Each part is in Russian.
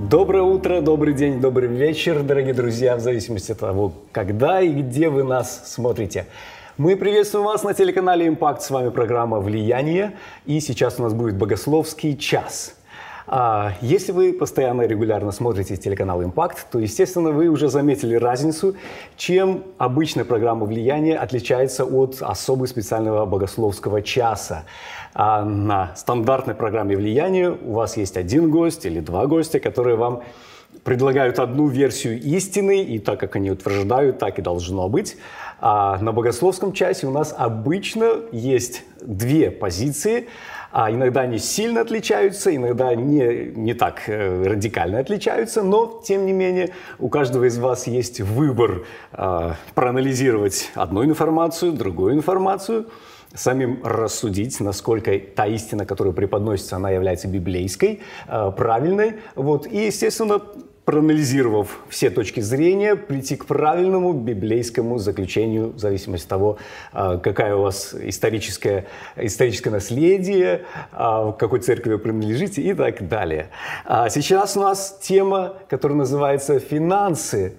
Доброе утро, добрый день, добрый вечер, дорогие друзья, в зависимости от того, когда и где вы нас смотрите. Мы приветствуем вас на телеканале «Импакт». С вами программа «Влияние». И сейчас у нас будет богословский час. Если вы постоянно и регулярно смотрите телеканал «Импакт», то, естественно, вы уже заметили разницу, чем обычная программа «Влияние» отличается от особо специального богословского часа. На стандартной программе «Влияние» у вас есть один гость или два гостя, которые вам предлагают одну версию истины, и так как они утверждают, так и должно быть. А на богословском часе у нас обычно есть две позиции. Иногда они сильно отличаются, иногда не так радикально отличаются, но, тем не менее, у каждого из вас есть выбор проанализировать одну информацию, другую информацию, самим рассудить, насколько та истина, которая преподносится, она является библейской, правильной. И, естественно, проанализировав все точки зрения, прийти к правильному библейскому заключению в зависимости от того, какое у вас историческое наследие, к какой церкви вы принадлежите и так далее. Сейчас у нас тема, которая называется «Финансы».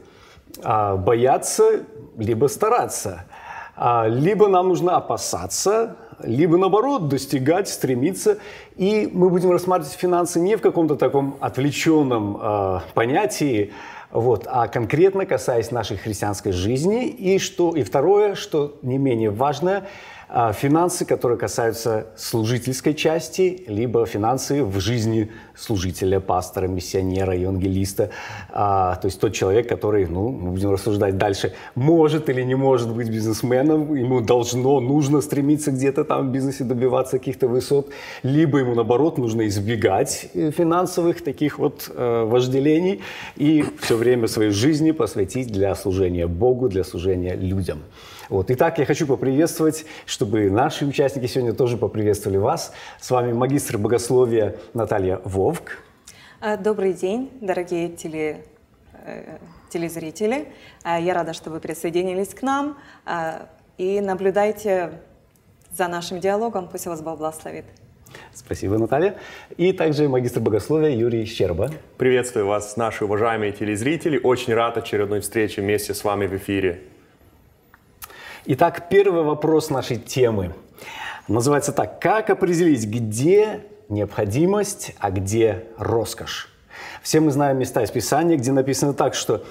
Бояться либо стараться. Либо нам нужно опасаться, либо, наоборот, достигать, стремиться. И мы будем рассматривать финансы не в каком-то таком отвлеченном понятии, а конкретно касаясь нашей христианской жизни. И второе, что не менее важное, финансы, которые касаются служительской части, либо финансы в жизни служителя, пастора, миссионера, евангелиста. То есть тот человек, который, мы будем рассуждать дальше, может или не может быть бизнесменом, ему нужно стремиться где-то там в бизнесе добиваться каких-то высот, либо ему, наоборот, нужно избегать финансовых таких вожделений и все время своей жизни посвятить для служения Богу, для служения людям. Итак, я хочу поприветствовать, чтобы наши участники сегодня тоже поприветствовали вас. С вами магистр богословия Наталья Вовк. Добрый день, дорогие телезрители. Я рада, что вы присоединились к нам. И наблюдайте за нашим диалогом. Пусть вас Бог благословит. Спасибо, Наталья. И также магистр богословия Юрий Щерба. Приветствую вас, наши уважаемые телезрители. Очень рад очередной встрече вместе с вами в эфире. Итак, первый вопрос нашей темы называется так. Как определить, где необходимость, а где роскошь? Все мы знаем места из Писания, где написано так, что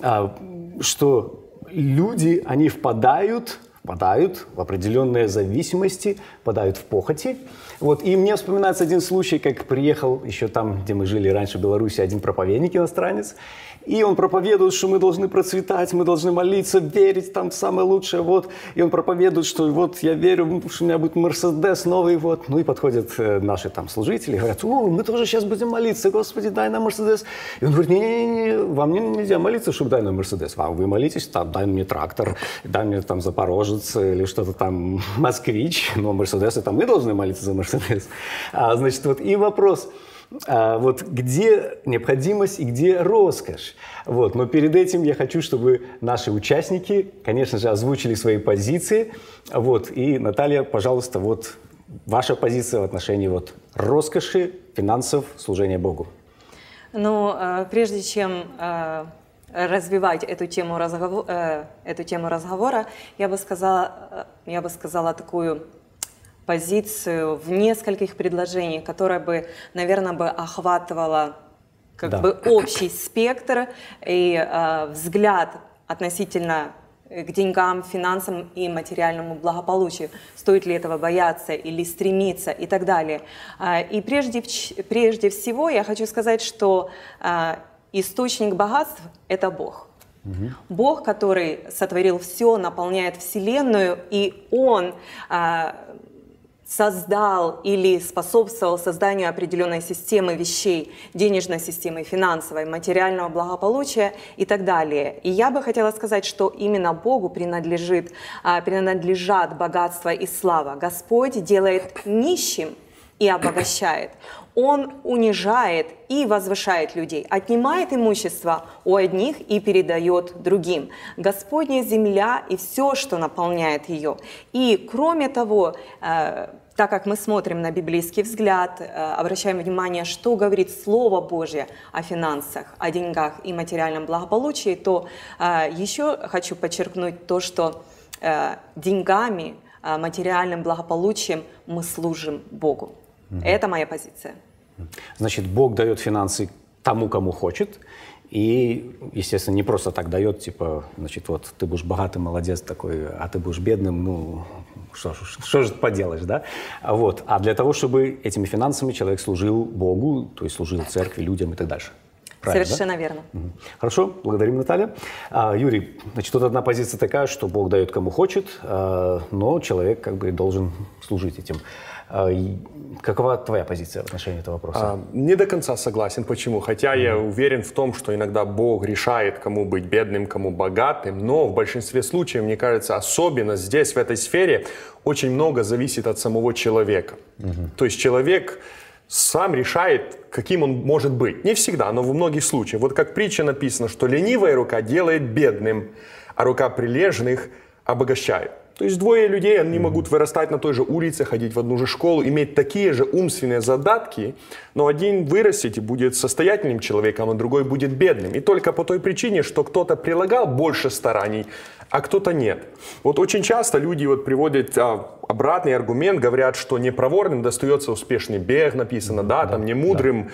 люди, они впадают в определенные зависимости, впадают в похоти. И мне вспоминается один случай, как приехал еще там, где мы жили раньше, в Беларуси, один проповедник иностранец. И он проповедует, что мы должны процветать, мы должны молиться, верить там в самое лучшее. И он проповедует, что я верю, что у меня будет Мерседес новый. И подходят наши там служители и говорят: мы тоже сейчас будем молиться, Господи, дай нам Мерседес. И он говорит: не, вам нельзя молиться, чтобы дай нам Мерседес. Вы молитесь, дай мне трактор, дай мне там Запорожец или что-то там, Москвич. Но Мерседес, это мы должны молиться за Мерседес. И вопрос. Где необходимость и где роскошь. Но перед этим я хочу, чтобы наши участники, конечно же, озвучили свои позиции. И, Наталья, пожалуйста, ваша позиция в отношении роскоши, финансов, служения Богу. Прежде чем развивать эту тему разговора, я бы сказала такую позицию в нескольких предложениях, которая бы, наверное, охватывала общий спектр и взгляд относительно к деньгам, финансам и материальному благополучию. Стоит ли этого бояться или стремиться и так далее. И прежде всего я хочу сказать, что источник богатств – это Бог. Бог, который сотворил все, наполняет Вселенную, и Он создал или способствовал созданию определенной системы вещей, денежной системы, финансовой, материального благополучия и так далее. И я бы хотела сказать, что именно Богу принадлежат богатство и слава. Господь делает нищим и обогащает. Он унижает и возвышает людей, отнимает имущество у одних и передает другим. Господня земля и все, что наполняет ее. И кроме того, так как мы смотрим на библейский взгляд, обращаем внимание, что говорит Слово Божье о финансах, о деньгах и материальном благополучии, то еще хочу подчеркнуть то, что деньгами, материальным благополучием мы служим Богу. Это моя позиция. Значит, Бог дает финансы тому, кому хочет, и, естественно, не просто так дает, типа, значит, вот ты будешь богатый, молодец такой, а ты будешь бедным, ну, что же ты поделаешь, да? Вот. А для того, чтобы этими финансами человек служил Богу, то есть служил церкви, людям и так дальше. Правильно, Совершенно да? верно. Хорошо, благодарим, Наталья. Юрий, значит, тут одна позиция такая, что Бог дает кому хочет, но человек как бы должен служить этим. Какова твоя позиция в отношении этого вопроса? Не до конца согласен. Почему? Хотя я уверен в том, что иногда Бог решает, кому быть бедным, кому богатым, но в большинстве случаев, мне кажется, особенно здесь, в этой сфере, очень много зависит от самого человека. То есть человек сам решает, каким он может быть. Не всегда, но в многих случаях. Вот как в притче написано, что ленивая рука делает бедным, а рука прилежных обогащает. То есть двое людей, они могут вырастать на той же улице, ходить в одну же школу, иметь такие же умственные задатки, но один вырастет и будет состоятельным человеком, а другой будет бедным. И только по той причине, что кто-то прилагал больше стараний, а кто-то нет. Вот очень часто люди вот приводят обратный аргумент, говорят, что непроворным достается успешный бег, написано, да, там не мудрым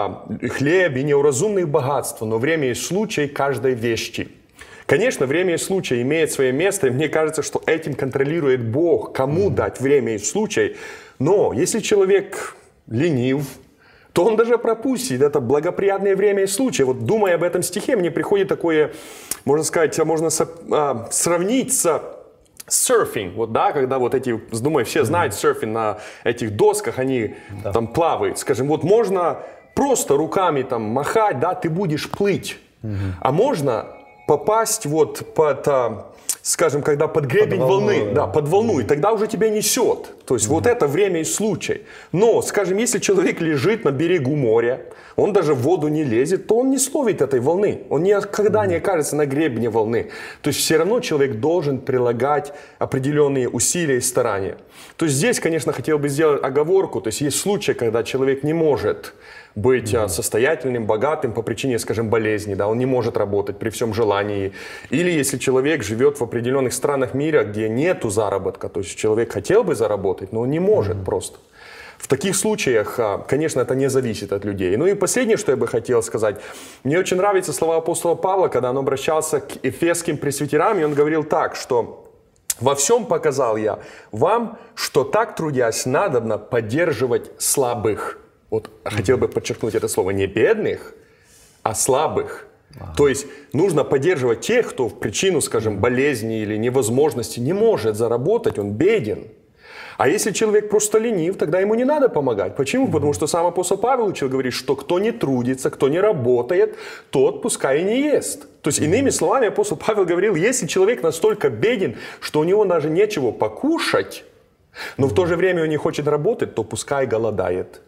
хлеб и не у разумных богатства, но время и случай каждой вещи. Конечно, время и случай имеет свое место, и мне кажется, что этим контролирует Бог, кому дать время и случай. Но если человек ленив, то он даже пропустит это благоприятное время и случай. Вот думая об этом стихе, мне приходит такое, можно сказать, можно сравнить с серфинг, вот, да, когда вот эти, думаю, все знают серфинг на этих досках, они там плавают. Скажем, вот можно просто руками там махать, да, ты будешь плыть. А можно попасть вот под, скажем, когда под гребень волны, да, под волну, и тогда уже тебя несет. То есть вот это время и случай. Но, скажем, если человек лежит на берегу моря, он даже в воду не лезет, то он не словит этой волны. Он никогда не окажется на гребне волны. То есть все равно человек должен прилагать определенные усилия и старания. То есть здесь, конечно, хотел бы сделать оговорку. То есть есть случаи, когда человек не может быть состоятельным, богатым по причине, скажем, болезни, да, он не может работать при всем желании. Или если человек живет в определенных странах мира, где нету заработка, то есть человек хотел бы заработать, но он не может просто. В таких случаях, конечно, это не зависит от людей. Ну и последнее, что я бы хотел сказать. Мне очень нравятся слова апостола Павла, когда он обращался к эфесским пресвитерам, и он говорил так, что «Во всем показал я вам, что так трудясь надобно поддерживать слабых». Вот хотел бы подчеркнуть это слово, не бедных, а слабых. То есть нужно поддерживать тех, кто в причину, скажем, болезни или невозможности не может заработать, он беден. А если человек просто ленив, тогда ему не надо помогать. Почему? Потому что сам апостол Павел учил говорить, что кто не трудится, кто не работает, тот пускай и не ест. То есть, иными словами, апостол Павел говорил, если человек настолько беден, что у него даже нечего покушать, но в то же время он не хочет работать, то пускай голодает.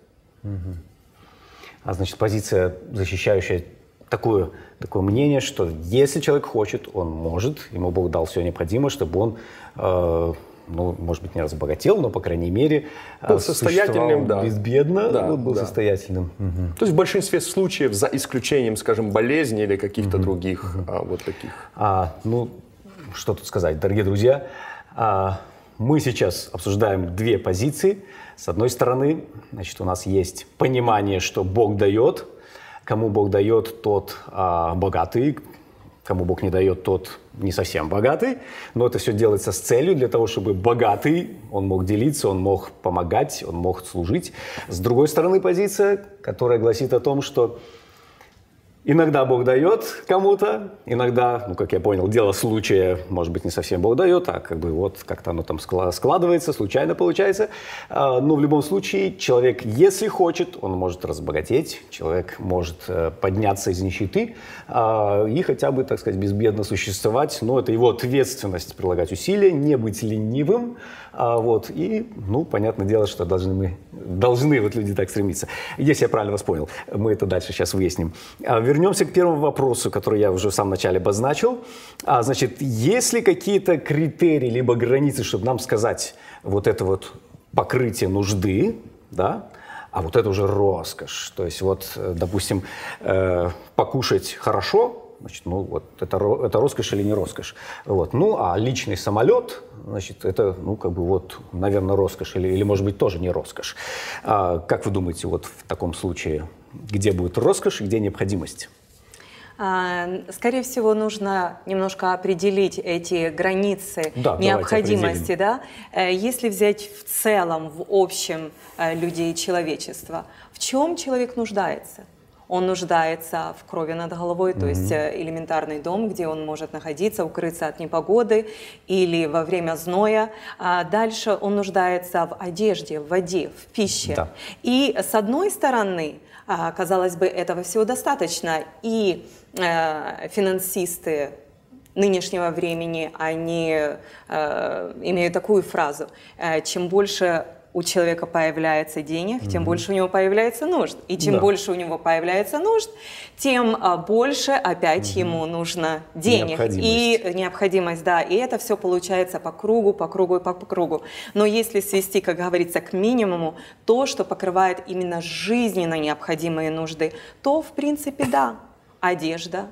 А значит, позиция, защищающая такое мнение, что если человек хочет, он может, ему Бог дал все необходимое, чтобы он, ну, может быть, не разбогател, но, по крайней мере, был состоятельным, да. Безбедно, да, был состоятельным. То есть в большинстве случаев, за исключением, скажем, болезни или каких-то других вот таких. Ну, что тут сказать, дорогие друзья, мы сейчас обсуждаем две позиции. С одной стороны, значит, у нас есть понимание, что Бог дает. Кому Бог дает, тот богатый. Кому Бог не дает, тот не совсем богатый. Но это все делается с целью для того, чтобы богатый, он мог делиться, он мог помогать, он мог служить. С другой стороны, позиция, которая гласит о том, что иногда Бог дает кому-то, иногда, ну, как я понял, дело случая, может быть, не совсем Бог дает, а как бы вот как-то оно там складывается, случайно получается. Но в любом случае человек, если хочет, он может разбогатеть, человек может подняться из нищеты и хотя бы, так сказать, безбедно существовать. Но это его ответственность прилагать усилия, не быть ленивым. Вот, и, ну, понятное дело, что должны вот люди так стремиться. Если я правильно вас понял, мы это дальше сейчас выясним. Вернемся к первому вопросу, который я уже в самом начале обозначил. Значит, есть ли какие-то критерии, либо границы, чтобы нам сказать, вот это вот покрытие нужды, да, а вот это уже роскошь. То есть вот, допустим, покушать хорошо, значит, ну вот это роскошь или не роскошь. Вот. Ну а личный самолет, значит, это, ну как бы вот, наверное, роскошь или может быть тоже не роскошь. Как вы думаете, вот в таком случае, где будет роскошь и где необходимость? Скорее всего, нужно немножко определить эти границы необходимости. Да? Если взять в целом, в общем людей человечества, в чем человек нуждается? Он нуждается в крови над головой, то есть элементарный дом, где он может находиться, укрыться от непогоды или во время зноя. Дальше он нуждается в одежде, в воде, в пище. Да. И с одной стороны, казалось бы, этого всего достаточно. И финансисты нынешнего времени, они имеют такую фразу: чем больше у человека появляется денег, тем больше у него появляется нужд. И чем больше у него появляется нужд, тем больше опять ему нужно денег. Необходимость, да. И это все получается по кругу, по кругу и по кругу. Но если свести, как говорится, к минимуму то, что покрывает именно жизненно необходимые нужды, то, в принципе, да, одежда,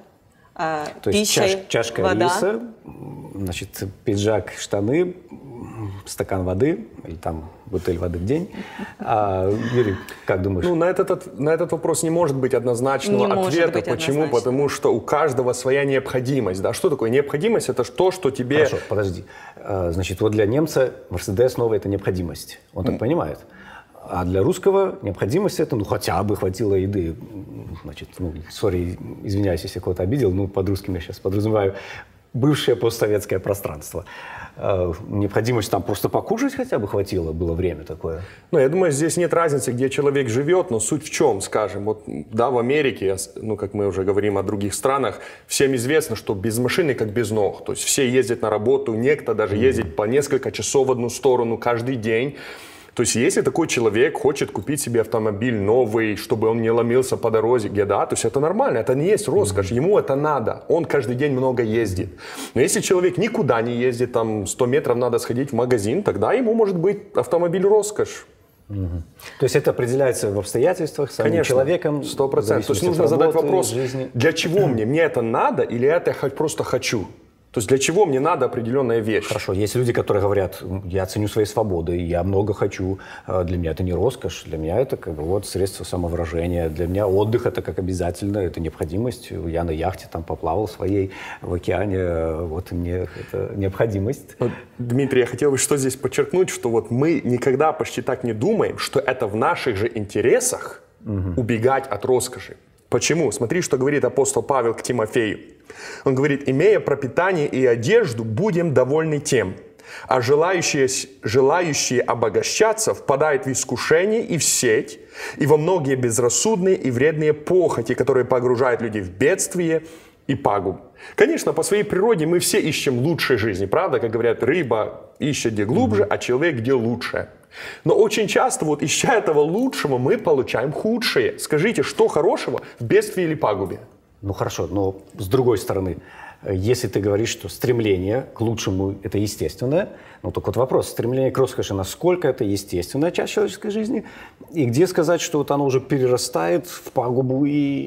то пища, есть чашка вода. риса, значит, пиджак, штаны, стакан воды или там бутыль воды в день. Юрий, как думаешь? Ну, на этот вопрос не может быть однозначного ответа. Почему? Потому что у каждого своя необходимость. Да? Что такое необходимость? Это то, что тебе... Хорошо, подожди. Значит, вот для немца Мерседес новый – это необходимость. Он так понимает. А для русского необходимость – это, ну, хотя бы хватило еды. Значит, ну, сори, извиняюсь, если кого-то обидел, ну, под русским я сейчас подразумеваю бывшее постсоветское пространство. Необходимость там просто покушать хотя бы хватило, было время такое. Ну, я думаю, здесь нет разницы, где человек живет, но суть в чем, скажем, вот, да, в Америке, ну, как мы уже говорим о других странах, всем известно, что без машины как без ног, то есть все ездят на работу, некто даже ездит по несколько часов в одну сторону каждый день. То есть если такой человек хочет купить себе автомобиль новый, чтобы он не ломился по дороге, да, то есть это нормально, это не есть роскошь, ему это надо, он каждый день много ездит. Но если человек никуда не ездит, там 100 метров надо сходить в магазин, тогда ему может быть автомобиль роскошь. То есть это определяется в обстоятельствах, самим человеком? 100%. То есть нужно задать вопрос, для чего мне? Мне это надо или это я просто хочу? То есть для чего мне надо определенная вещь? Хорошо, есть люди, которые говорят, я ценю свои свободы, я много хочу, для меня это не роскошь, для меня это как бы вот средство самовыражения, для меня отдых это как обязательно, это необходимость, я на яхте там поплавал своей в океане, вот мне это необходимость. Дмитрий, я хотел бы что здесь подчеркнуть, что вот мы никогда почти так не думаем, что это в наших же интересах убегать от роскоши. Почему? Смотри, что говорит апостол Павел к Тимофею. Он говорит: имея пропитание и одежду, будем довольны тем, а желающие обогащаться впадают в искушение и в сеть, и во многие безрассудные и вредные похоти, которые погружают людей в бедствие и пагубу. Конечно, по своей природе мы все ищем лучшей жизни, правда? Как говорят, рыба ищет где глубже, а человек где лучше. Но очень часто, вот ища этого лучшего, мы получаем худшее. Скажите, что хорошего в бедствии или пагубе? Ну хорошо, но с другой стороны, если ты говоришь, что стремление к лучшему – это естественное, ну так вот вопрос, стремление к роскоши, насколько это естественная часть человеческой жизни, и где сказать, что вот оно уже перерастает в пагубу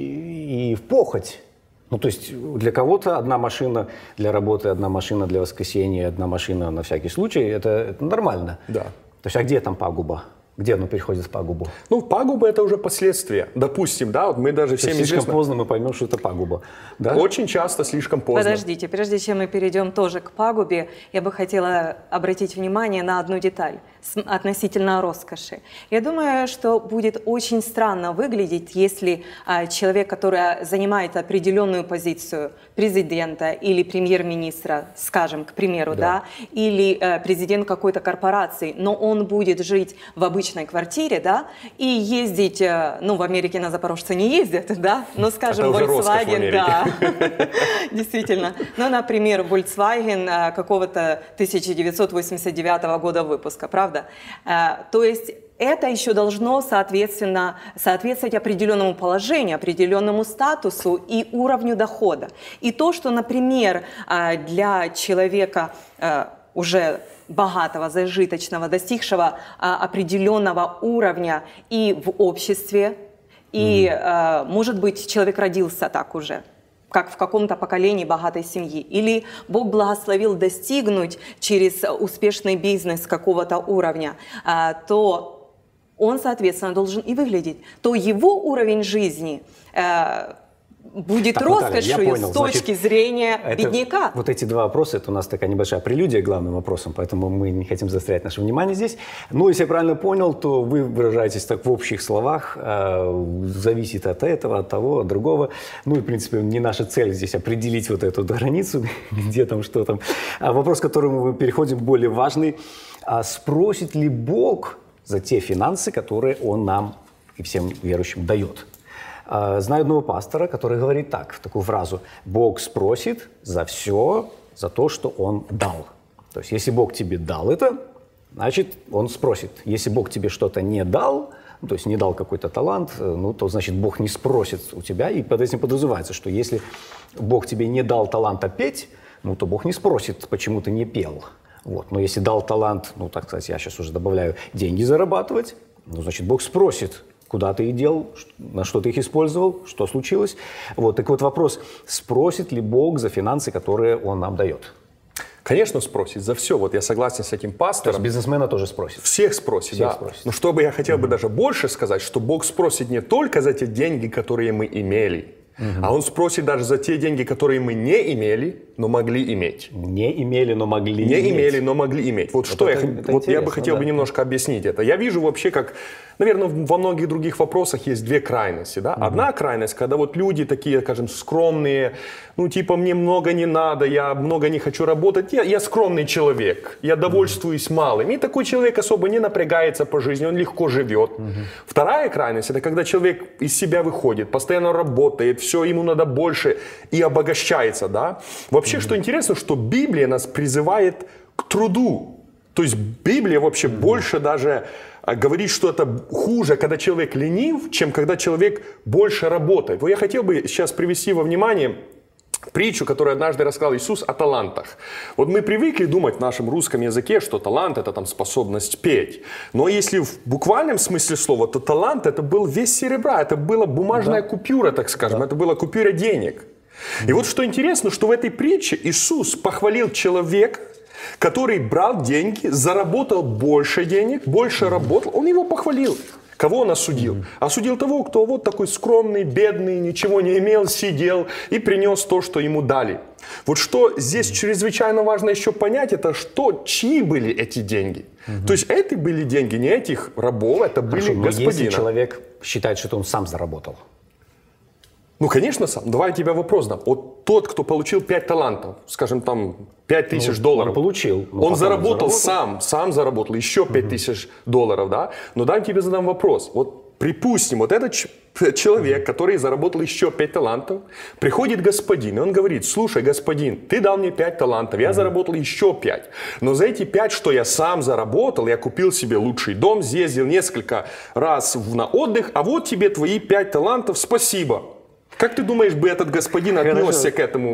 и в похоть? Ну, то есть для кого-то одна машина для работы, одна машина для воскресения, одна машина на всякий случай – это нормально. Да. То есть, а где там пагуба? Где оно переходит в пагубу? Ну, пагуба – это уже последствия. Допустим, да, вот мы даже всем известно... Слишком поздно мы поймем, что это пагуба. Да? Очень часто слишком поздно. Подождите, прежде чем мы перейдем тоже к пагубе, я бы хотела обратить внимание на одну деталь относительно роскоши. Я думаю, что будет очень странно выглядеть, если человек, который занимает определенную позицию президента или премьер-министра, скажем, к примеру, да, или президент какой-то корпорации, но он будет жить в обычной квартире, да, и ездить, ну, в Америке на Запорожце не ездят, да, но, скажем, Volkswagen, да, действительно, ну, например, Volkswagen какого-то 1989 года выпуска, правда? То есть это еще должно, соответственно, соответствовать определенному положению, определенному статусу и уровню дохода. И то, что, например, для человека уже богатого, зажиточного, достигшего определенного уровня и в обществе, и, может быть, человек родился так уже, как в каком-то поколении богатой семьи, или Бог благословил достигнуть через успешный бизнес какого-то уровня, то он, соответственно, должен и выглядеть, то его уровень жизни будет Так, роскошью Наталья, я понял. с точки зрения бедняка. Вот эти два вопроса, это у нас такая небольшая прелюдия к главным вопросам, поэтому мы не хотим заострять наше внимание здесь. Но если я правильно понял, то вы выражаетесь так в общих словах, зависит от этого, от того, от другого. Ну и, в принципе, не наша цель здесь определить вот эту границу, где там, что там. А вопрос, к которому мы переходим, более важный. А спросит ли Бог за те финансы, которые Он нам и всем верующим дает? Знаю одного пастора, который говорит так, такую фразу: «Бог спросит за все, за то, что Он дал». То есть, если Бог тебе дал это, значит, Он спросит. Если Бог тебе что-то не дал, то есть не дал какой-то талант, ну, то, значит, Бог не спросит у тебя. И под этим подразумевается, что если Бог тебе не дал таланта петь, ну, то Бог не спросит, почему ты не пел. Вот. Но если дал талант, ну, так сказать, я сейчас уже добавляю, деньги зарабатывать, ну, значит, Бог спросит, куда ты их делал, на что ты их использовал, что случилось. Вот. Так вот вопрос, спросит ли Бог за финансы, которые Он нам дает? Конечно, спросит за все. Вот я согласен с этим пастором. То есть бизнесмена тоже спросит? Всех спросит, Всех да. спросит. Но что бы я хотел бы даже больше сказать, что Бог спросит не только за те деньги, которые мы имели, а Он спросит даже за те деньги, которые мы не имели, но могли иметь. Не имели, но могли не иметь. имели, но могли иметь. Вот, что я бы хотел бы немножко объяснить это. Я вижу вообще, как, наверное, во многих других вопросах есть две крайности. Да? Одна крайность, когда вот люди такие, скажем, скромные, ну типа мне много не надо, я много не хочу работать, я скромный человек, я довольствуюсь малым. И такой человек особо не напрягается по жизни, он легко живет. Вторая крайность, это когда человек из себя выходит, постоянно работает, все, ему надо больше и обогащается. Да? Вообще, что интересно, что Библия нас призывает к труду. То есть Библия вообще больше даже говорит, что это хуже, когда человек ленив, чем когда человек больше работает. Вот я хотел бы сейчас привести во внимание притчу, которую однажды рассказал Иисус о талантах. Вот мы привыкли думать в нашем русском языке, что талант — это там способность петь. Но если в буквальном смысле слова, то талант — это был вес серебра, это была бумажная купюра, так скажем, это была купюра денег. И вот что интересно, что в этой притче Иисус похвалил человека, который брал деньги, заработал больше денег, больше работал, он его похвалил. Кого он осудил? Осудил того, кто вот такой скромный, бедный, ничего не имел, сидел и принес то, что ему дали. Вот что здесь чрезвычайно важно еще понять, это что, чьи были эти деньги. То есть это были деньги не этих рабов, это были господина. Если человек считает, что это он сам заработал. Ну, конечно, сам. Давай я тебе вопрос дам. Вот тот, кто получил 5 талантов, скажем, там, 5000 долларов. Он получил. Он заработал сам заработал еще 5000 долларов, да? Но дай я тебе задам вопрос. Вот припустим, вот этот человек, который заработал еще 5 талантов, приходит господин, и он говорит: слушай, господин, ты дал мне 5 талантов, я заработал еще 5. Но за эти 5, что я сам заработал, я купил себе лучший дом, съездил несколько раз на отдых, а вот тебе твои 5 талантов, спасибо. Как ты думаешь, бы этот господин отнесся к этому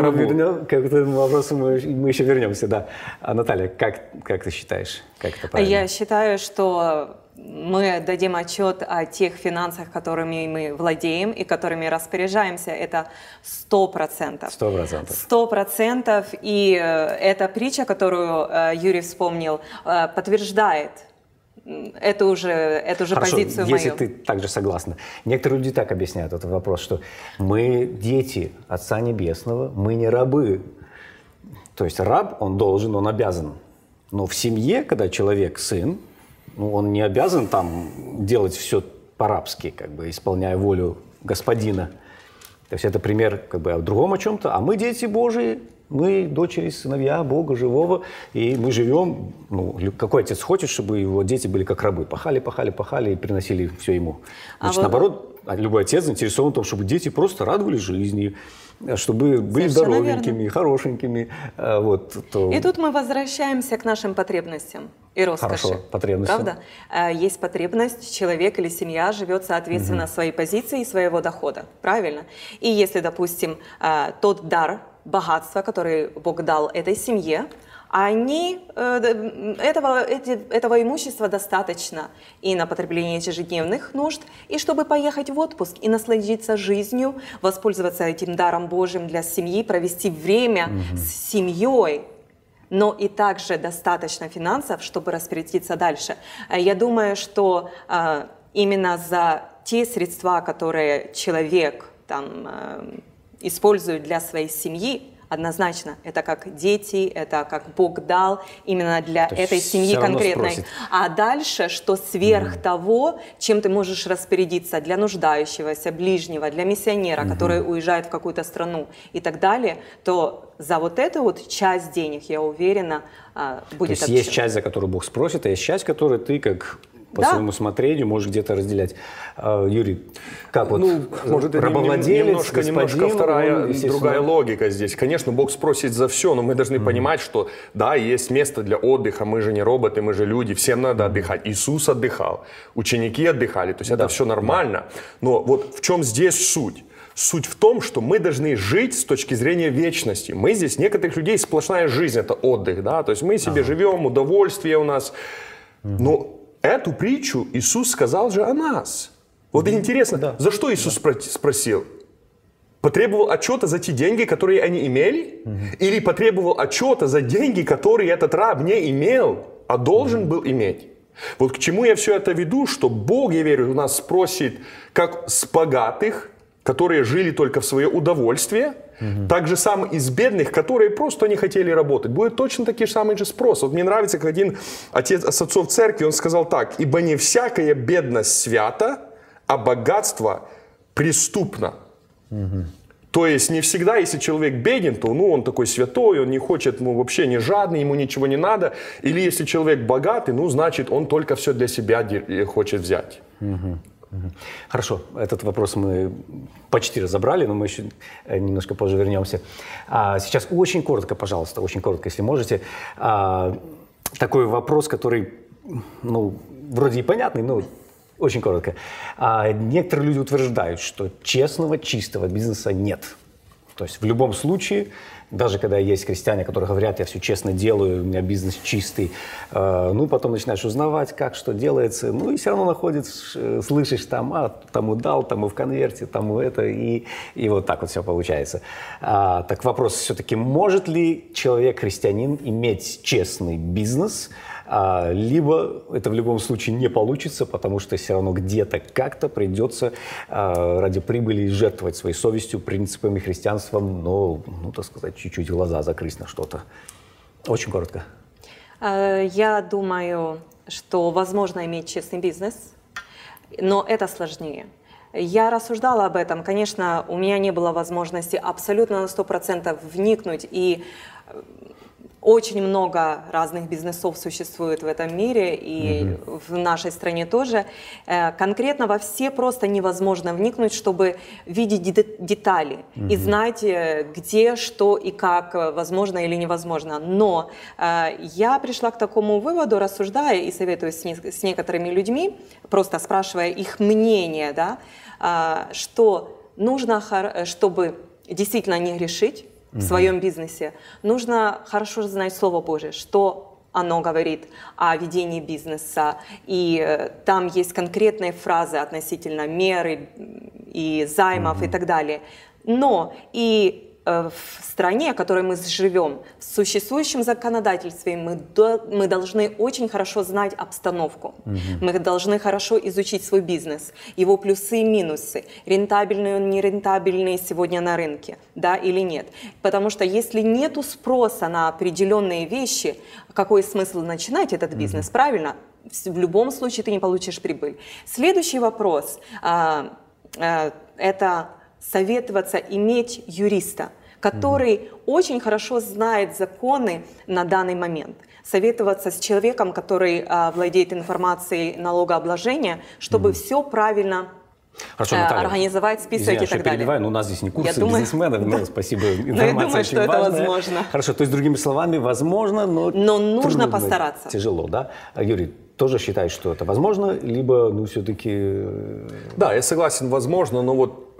вопросу мы еще вернемся, да. А, Наталья, как ты считаешь, как это правильно? Я считаю, что мы дадим отчет о тех финансах, которыми мы владеем и которыми распоряжаемся. Это 100%. 100%. 100%. И эта притча, которую Юрий вспомнил, подтверждает эту же Хорошо, позицию если мою. ты также согласна. Некоторые люди так объясняют этот вопрос, что мы дети Отца Небесного, мы не рабы. То есть раб, он должен, он обязан. Но в семье, когда человек сын, ну, он не обязан там делать все по-рабски, как бы исполняя волю господина. То есть это пример как бы о другом о чем-то. А мы дети Божии, мы дочери, сыновья Бога живого, и мы живем, ну, какой отец хочет, чтобы его дети были как рабы, пахали и приносили все ему. Значит, наоборот, любой отец заинтересован в том, чтобы дети просто радовались жизни, чтобы были здоровенькими, хорошенькими. Вот, то... И тут мы возвращаемся к нашим потребностям и роскоши. Хорошо, потребностям. Правда? Есть потребность, человек или семья живет соответственно своей позиции и своего дохода. Правильно? И если, допустим, тот дар, богатство, который Бог дал этой семье, этого имущества достаточно и на потребление ежедневных нужд, и чтобы поехать в отпуск и насладиться жизнью, воспользоваться этим даром Божьим для семьи, провести время с семьей. Но и также достаточно финансов, чтобы распорядиться дальше. Я думаю, что именно за те средства, которые человек использует для своей семьи, однозначно, это как дети, это как Бог дал именно для этой семьи конкретной. А дальше, что сверх того, чем ты можешь распорядиться для нуждающегося, ближнего, для миссионера, который уезжает в какую-то страну и так далее, то за вот эту вот часть денег, я уверена, будет отчет. Есть часть, за которую Бог спросит, а есть часть, которую ты как по своему усмотрению можешь где-то разделять. Юрий, как вот может, рабовладелец, немножко вторая, другая логика здесь. Конечно, Бог спросит за все, но мы должны понимать, что да, есть место для отдыха, мы же не роботы, мы же люди, всем надо отдыхать. Иисус отдыхал, ученики отдыхали, то есть это все нормально. Но вот в чем здесь суть? Суть в том, что мы должны жить с точки зрения вечности. Мы здесь, некоторых людей сплошная жизнь, это отдых, да, то есть мы себе живем, удовольствие у нас, но эту притчу Иисус сказал же о нас. Вот интересно, за что Иисус спросил? Потребовал отчета за те деньги, которые они имели? Или потребовал отчета за деньги, которые этот раб не имел, а должен был иметь? Вот к чему я все это веду, что Бог, я верю, у нас спросит, как с богатых, которые жили только в свое удовольствие, так же самое из бедных, которые просто не хотели работать. Будет точно такой же самый же спрос. Вот мне нравится, как один отец отцов церкви, он сказал так: «Ибо не всякая бедность свята, а богатство преступно». То есть не всегда, если человек беден, то он такой святой, он не хочет, вообще не жадный, ему ничего не надо. Или если человек богатый, значит, он только все для себя хочет взять. Хорошо, этот вопрос мы почти разобрали, но мы еще немножко позже вернемся. Сейчас очень коротко, пожалуйста, очень коротко, если можете. Такой вопрос, который, вроде и понятный, но очень коротко. Некоторые люди утверждают, что честного, чистого бизнеса нет. То есть в любом случае, даже когда есть крестьяне, которые говорят, я все честно делаю, у меня бизнес чистый, потом начинаешь узнавать, как что делается, и все равно находишь, слышишь тому дал, тому в конверте, тому это, и вот так вот все получается. Так вопрос все-таки, может ли человек-христианин иметь честный бизнес, либо это в любом случае не получится, потому что все равно где-то как-то придется ради прибыли жертвовать своей совестью, принципами, христианством, так сказать, чуть-чуть глаза закрыть на что-то. Очень коротко. Я думаю, что возможно иметь честный бизнес, но это сложнее. Я рассуждала об этом. Конечно, у меня не было возможности абсолютно на 100% вникнуть, и очень много разных бизнесов существует в этом мире, и в нашей стране тоже. Конкретно во все просто невозможно вникнуть, чтобы видеть детали и знать, где, что и как, возможно или невозможно. Но я пришла к такому выводу, рассуждая и советуясь с некоторыми людьми, просто спрашивая их мнение, что нужно, чтобы действительно не грешить в своем бизнесе, нужно хорошо знать Слово Божие, что оно говорит о ведении бизнеса. И там есть конкретные фразы относительно меры и займов и так далее. Но и в стране, в которой мы живем, в существующем законодательстве мы должны очень хорошо знать обстановку. Мы должны хорошо изучить свой бизнес, его плюсы и минусы, рентабельный он, нерентабельный сегодня на рынке, да или нет. Потому что если нету спроса на определенные вещи, какой смысл начинать этот бизнес, правильно? В любом случае ты не получишь прибыль. Следующий вопрос это советоваться иметь юриста, который очень хорошо знает законы на данный момент. Советоваться с человеком, который владеет информацией налогообложения, чтобы все правильно организовать, списывать и так далее. Перебиваю, но у нас здесь не курсы бизнесменов, но спасибо, информация я думаю, что это возможно. Хорошо, то есть, другими словами, возможно, но нужно постараться. Тяжело, да? Юрий, тоже считаешь, что это возможно, либо, все-таки... Да, я согласен, возможно, но вот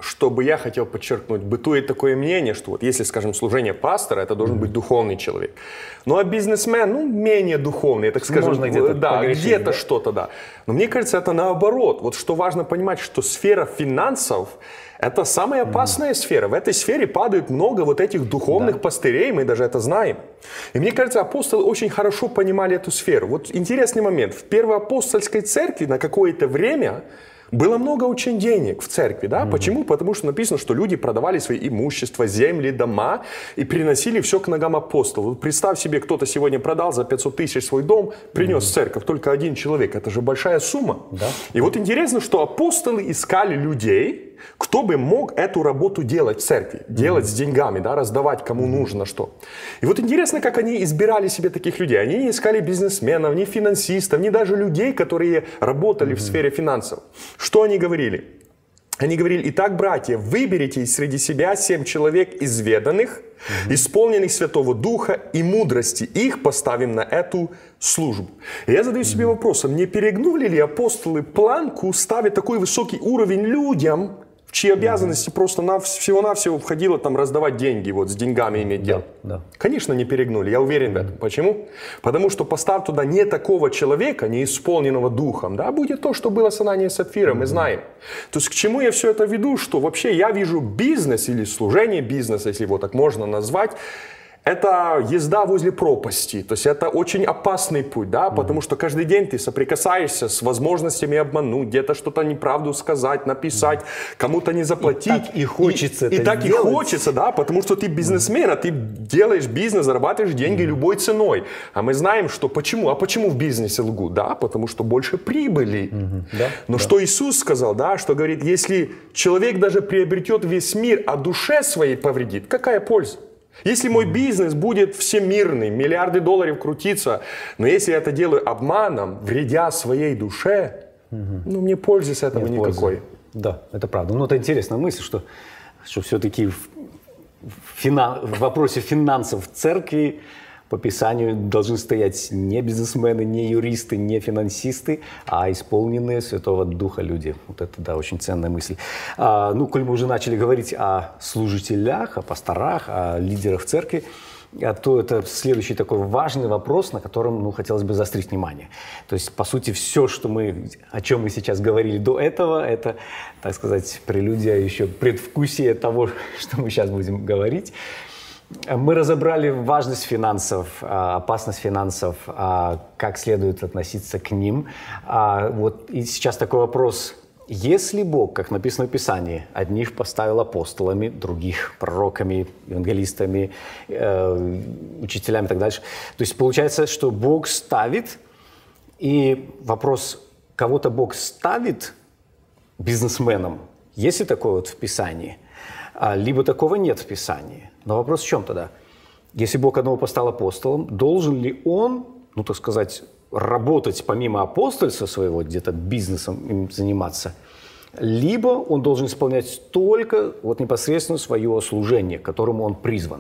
чтобы я хотел подчеркнуть, бытует такое мнение, что вот если, скажем, служение пастора, это должен быть духовный человек. Ну а бизнесмен, ну, менее духовный, так скажем, можно где-то да, погрешить, где-то да? что-то, да. Но мне кажется, это наоборот. Вот что важно понимать, что сфера финансов – это самая опасная сфера. В этой сфере падает много вот этих духовных пастырей, мы даже это знаем. И мне кажется, апостолы очень хорошо понимали эту сферу. Вот интересный момент. В Первой апостольской церкви на какое-то время было много очень денег в церкви, да? Почему? Потому что написано, что люди продавали свои имущества, земли, дома и приносили все к ногам апостолов. Вот представь себе, кто-то сегодня продал за 500 тысяч свой дом, принес в церковь только один человек. Это же большая сумма. Да. И вот интересно, что апостолы искали людей, кто бы мог эту работу делать в церкви, делать с деньгами, да, раздавать кому нужно что. И вот интересно, как они избирали себе таких людей. Они не искали бизнесменов, ни финансистов, ни даже людей, которые работали в сфере финансов. Что они говорили? Они говорили: итак, братья, выберите среди себя 7 человек изведанных, исполненных Святого Духа и мудрости. Их поставим на эту службу. И я задаю себе вопросом, не перегнули ли апостолы планку, ставя такой высокий уровень людям, в чьи обязанности просто всего-навсего входило там раздавать деньги, вот с деньгами иметь дело? Да. Конечно, не перегнули, я уверен в этом. Почему? Потому что поставь туда не такого человека, не исполненного духом, да, будет то, что было с Ананией и Сапфиром, мы знаем. То есть к чему я все это веду? Что вообще я вижу бизнес или служение бизнеса, если его так можно назвать, это езда возле пропасти, то есть это очень опасный путь, да, потому что каждый день ты соприкасаешься с возможностями обмануть, где-то что-то неправду сказать, написать, кому-то не заплатить. И так и хочется это так сделать. и хочется, да, потому что ты бизнесмен, а ты делаешь бизнес, зарабатываешь деньги любой ценой. А мы знаем, что почему. А почему в бизнесе лгут? Да, потому что больше прибыли. Да, Но что Иисус сказал, да, что говорит, если человек даже приобретет весь мир, а душе своей повредит, какая польза? Если мой бизнес будет всемирный, миллиарды долларов крутиться, но если я это делаю обманом, вредя своей душе, ну, мне пользы с этого Нет никакой. пользы. Да, это правда. Ну, это интересная мысль, что все-таки в вопросе финансов в церкви по Писанию должны стоять не бизнесмены, не юристы, не финансисты, а исполненные Святого Духа люди. Вот это, да, очень ценная мысль. Ну, коль мы уже начали говорить о служителях, о пасторах, о лидерах церкви, то это следующий такой важный вопрос, на котором, ну, хотелось бы заострить внимание. То есть, по сути, все, о чем мы сейчас говорили до этого, это, так сказать, прелюдия, еще предвкусие того, что мы сейчас будем говорить. Мы разобрали важность финансов, опасность финансов, как следует относиться к ним. Вот и сейчас такой вопрос. Если Бог, как написано в Писании, одних поставил апостолами, других пророками, евангелистами, учителями и так дальше, то есть получается, что Бог ставит, и вопрос, кого-то Бог ставит бизнесменом, есть ли такое вот в Писании? Либо такого нет в Писании. Но вопрос в чем тогда? Если Бог одного поставил апостолом, должен ли он, ну, так сказать, работать помимо апостольства своего, где-то бизнесом им заниматься, либо он должен исполнять только вот непосредственно свое служение, к которому он призван?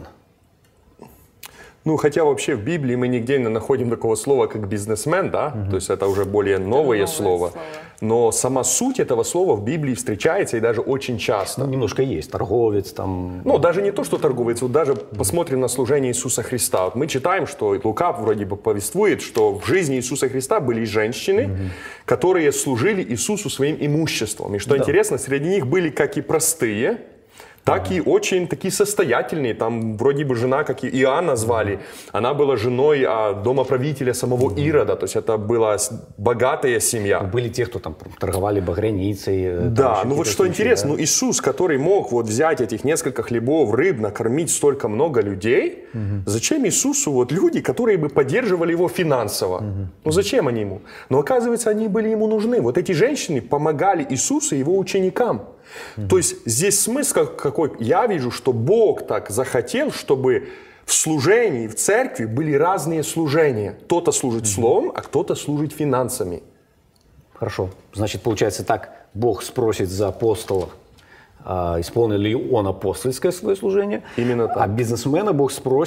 Ну, хотя вообще в Библии мы нигде не находим такого слова, как бизнесмен, да, то есть это уже более новое слово. Но сама суть этого слова в Библии встречается и даже очень часто. Ну, немножко есть, торговец там. Ну, даже не то, что торговец, вот даже посмотрим на служение Иисуса Христа. Вот мы читаем, что Лука вроде бы повествует, что в жизни Иисуса Христа были женщины, которые служили Иисусу своим имуществом. И что интересно, среди них были как и простые, так и очень такие состоятельные. Там вроде бы жена, как и Иоанна звали, она была женой домоправителя самого Ирода. То есть это была богатая семья. Были те, кто там торговали багряницей. Да, ну вот что интересно, ну Иисус, который мог вот взять этих несколько хлебов, рыб, накормить столько много людей, зачем Иисусу вот люди, которые бы поддерживали его финансово? Ну зачем они ему? Но оказывается, они были ему нужны. Вот эти женщины помогали Иисусу и его ученикам. То есть здесь смысл какой? Я вижу, что Бог так захотел, чтобы в служении, в церкви были разные служения. Кто-то служит словом, а кто-то служит финансами. Хорошо. Значит, получается так, Бог спросит за апостола, исполнил ли он апостольское свое служение. Именно так. А бизнесмена Бог спросит,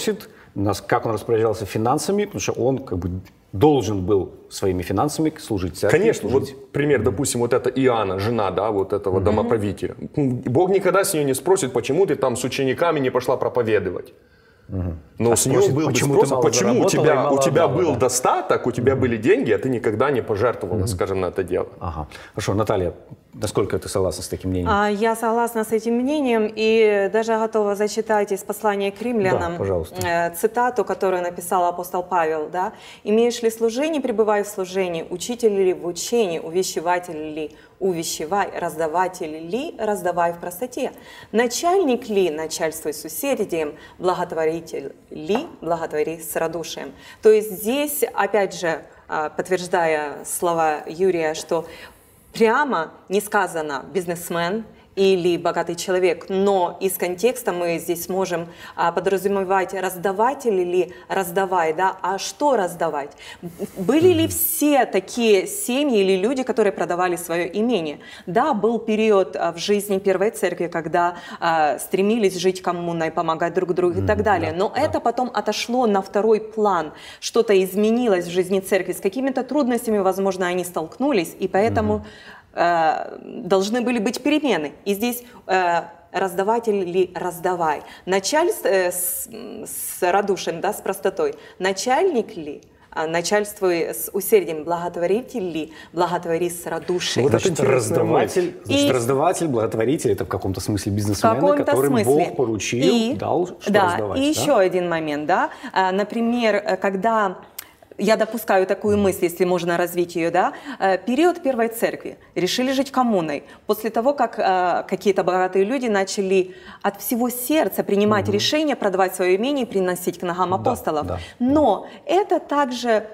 как он распоряжался финансами, потому что он как бы должен был своими финансами служить церкви. Конечно, вот пример, допустим, вот это Иоанна, жена, да, вот этого домоправителя. Бог никогда с нее не спросит, почему ты там с учениками не пошла проповедовать. Но с нее был спрос, почему у тебя был достаток, у тебя были деньги, а ты никогда не пожертвовала, скажем, на это дело. Ага. Хорошо, Наталья, насколько ты согласна с таким мнением? Я согласна с этим мнением и даже готова зачитать из послания к римлянам цитату, которую написал апостол Павел. Да? «Имеешь ли служение, пребывай в служении, учитель ли в учении, увещеватель ли, увещевай, раздаватель ли, раздавай в простоте, начальник ли, начальствуй с усердием, благотворитель ли, благотвори с радушием». То есть здесь, опять же, подтверждая слова Юрия, что прямо не сказано «бизнесмен» или «богатый человек», но из контекста мы здесь можем подразумевать раздаватель или раздавай, да, а что раздавать? Были ли все такие семьи или люди, которые продавали свое имение? Да, был период в жизни Первой Церкви, когда стремились жить коммуной, помогать друг другу и так далее, но это потом отошло на второй план, что-то изменилось в жизни Церкви, с какими-то трудностями, возможно, они столкнулись, и поэтому должны были быть перемены. И здесь раздаватель ли раздавай. Начальство с радушием, да, с простотой. Начальник ли начальствуй с усердием, благотворитель ли, благотвори с радушием. Вот это раздаватель, значит, раздаватель, благотворитель, это в каком-то смысле бизнесмены, которым Бог поручил, дал, что раздавать. И еще один момент, да, например, когда... Я допускаю такую мысль, если можно развить ее, да. Период Первой Церкви. Решили жить коммуной. После того, как какие-то богатые люди начали от всего сердца принимать решение продавать свое имение и приносить к ногам апостолов. Но это также